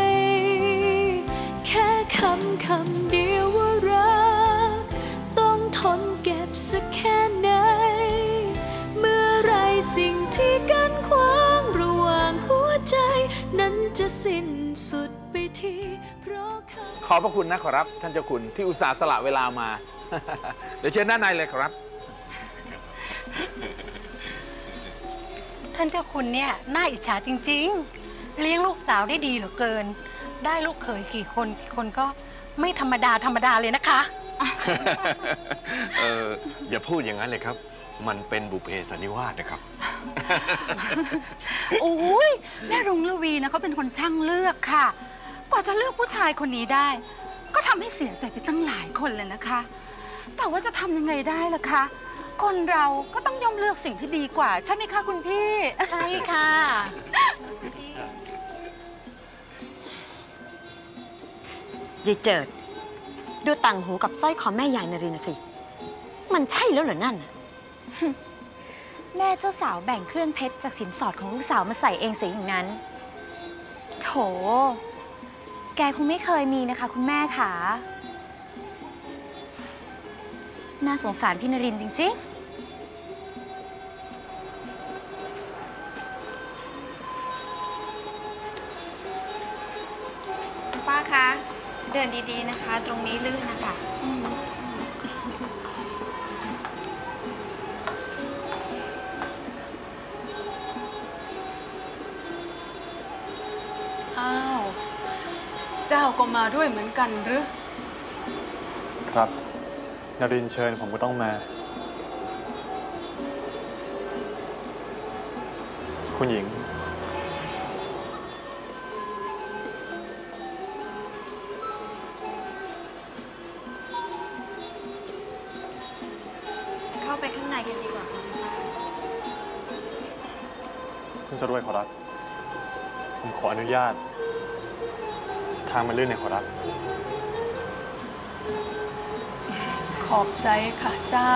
แค่คำเดียวว่ารักต้องทนเก็บสักแค่ไหนเมื่อไรสิ่งที่กั้นขวางระหว่างหัวใจนั้นจะสิ้นสุดไปที่เพราะขอบพระคุณนะขอรับท่านเจ้าคุณที่อุตส่าห์สละเวลามา เดี๋ยวเชิญด้านในเลยครับท่านเจ้าคุณเนี่ยน่าอิจฉาจริงๆเลี้ยงลูกสาวได้ดีเหลือเกินได้ลูกเขยกี่คนก็ไม่ธรรมดาเลยนะคะอย่าพูดอย่างนั้นเลยครับมันเป็นบุพเพสันนิวาสนะครับโอ้ยแม่รุ้งละวีนะเขาเป็นคนช่างเลือกค่ะ กว่าจะเลือกผู้ชายคนนี้ได้ ก็ทำให้เสียใจไปตั้งหลายคนเลยนะคะ แต่ว่าจะทำยังไงได้ล่ะคะคนเราก็ต้องย่อมเลือกสิ่งที่ดีกว่าใช่ไหมคะคุณพี่ใช่ค่ะยายเจิดดูต่างหูกับสร้อยคอแม่ยายนรินทร์สิ มันใช่แล้วเหรอนั่นแม่เจ้าสาวแบ่งเครื่องเพชรจากสินสอดของลูกสาวมาใส่เองเสียอย่างนั้น โถ แกคงไม่เคยมีนะคะคุณแม่ค่ะ น่าสงสารพี่นรินทร์จริงๆ ป้าคะ เดินดีๆนะคะ ตรงนี้ลื่นนะคะอ้าว เจ้าก็มาด้วยเหมือนกันหรือครับนรินทร์เชิญผมก็ต้องมา คุณหญิงเข้าไปข้างในกันดีกว่าค่ะคุณป้าคุณจะรวยขอรับ ผมขออนุญาต ทางมันลื่นในขอรับขอบใจค่ะเจ้า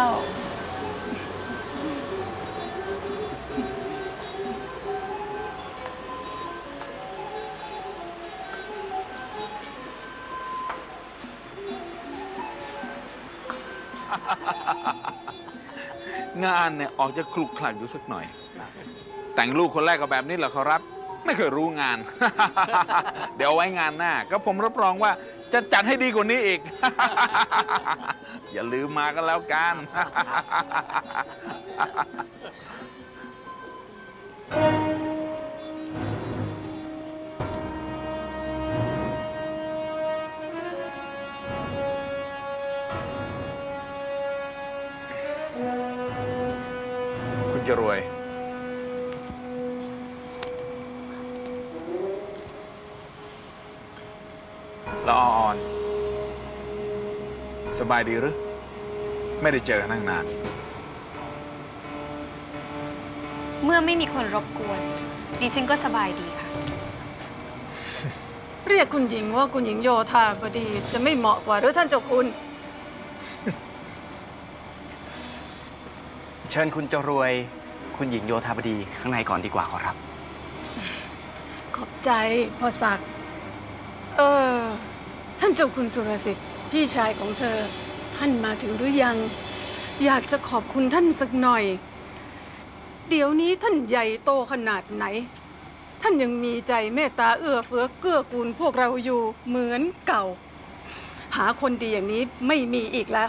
งานเนี่ยออกจะคลุกคลักอยู่สักหน่อย แต่งลูกคนแรกก็แบบนี้เหรอครับ ไม่เคยรู้งาน เดี๋ยวเอาไว้งานหน้าก็ผมรับรองว่าจะจัดให้ดีกว่านี้อีก อย่าลืมมากันแล้วกัน คุณจะรวย ละออนสบายดีหรือไม่ได้เจอกันตั้งนานเมื่อไม่มีคนรบกวน ดิฉันก็สบายดีค่ะเรียกคุณหญิงว่าคุณหญิงโยธาบดีจะไม่เหมาะกว่าหรือท่านเจ้าคุณเชิญคุณจะรวยคุณหญิงโยธาบดีข้างในก่อนดีกว่าขอรับขอบใจพ่อศักดิ์ท่านเจ้าคุณสุรสิทธิ์พี่ชายของเธอท่านมาถึงหรือยัง อยากจะขอบคุณท่านสักหน่อย เดี๋ยวนี้ท่านใหญ่โตขนาดไหน ท่านยังมีใจเมตตาเอื้อเฟื้อเกื้อกูลพวกเราอยู่เหมือนเก่า หาคนดีอย่างนี้ไม่มีอีกแล้ว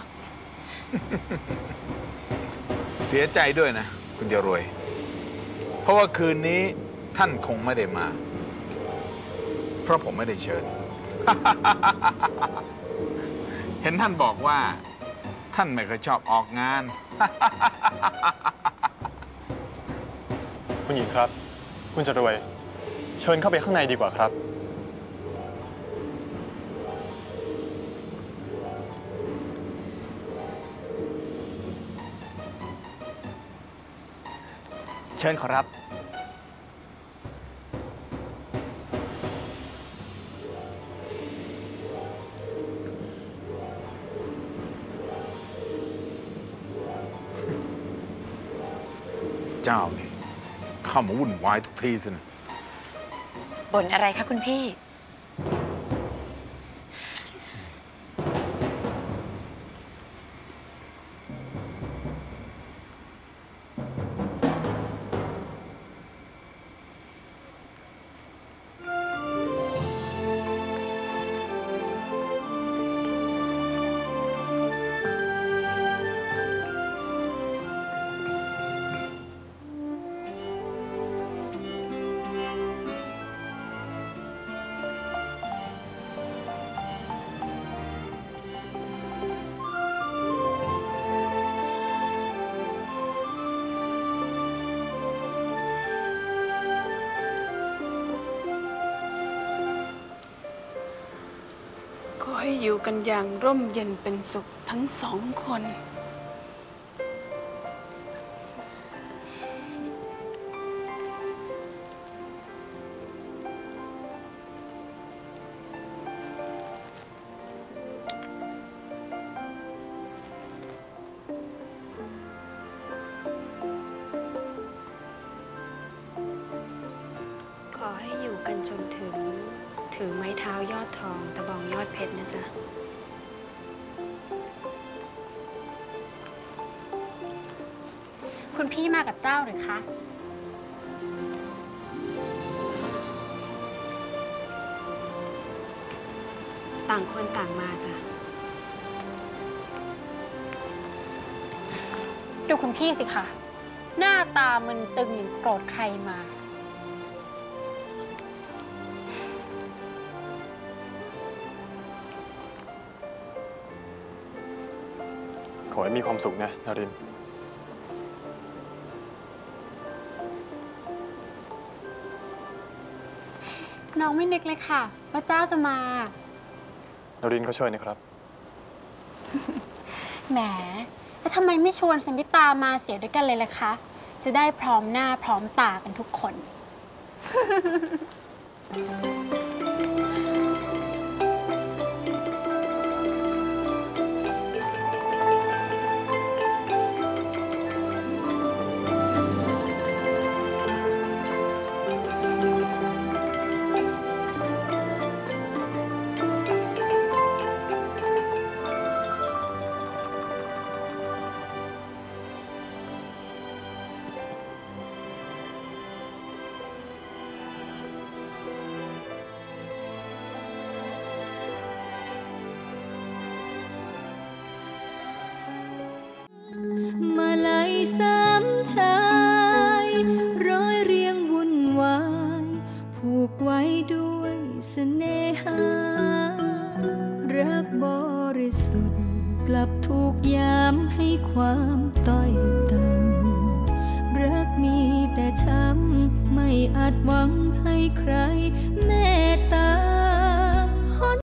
เสียใจด้วยนะ คุณจะรวย เพราะว่าคืนนี้ท่านคงไม่ได้มา เพราะผมไม่ได้เชิญ เห็นท่านบอกว่า ท่านไม่เคยชอบออกงานคุณหญิงครับ คุณจะรวย เชิญเข้าไปข้างในดีกว่าครับเชิญขอรับเจ้านี่เข้ามาวุ่นวายทุกทีสินะบ่นอะไรคะคุณพี่ขอให้อยู่กันอย่างร่มเย็นเป็นสุขทั้งสองคนขอให้อยู่กันจนถึงถือไม้เท้ายอดทองตะบองยอดเพชรนะจ๊ะคุณพี่มากับเจ้าหรือคะต่างคนต่างมาจ้ะดูคุณพี่สิคะหน้าตามึนตึงอย่างโกรธใครมาขอให้มีความสุขนะนารินน้องไม่นึกเลยค่ะว่าเจ้าจะมานารินเขาเชิญนะครับแหมแล้วทำไมไม่ชวนสมิตามาเสียด้วยกันเลยล่ะคะ จะได้พร้อมหน้าพร้อมตากันทุกคนมาลัยสามชายร้อยเรียงวุ่นวายผูกไว้ด้วยเสน่หารักบริสุทธิ์กลับถูกยามให้ความต้อยต่ำรักมีแต่ช้ำไม่อาจหวังให้ใครเมตตา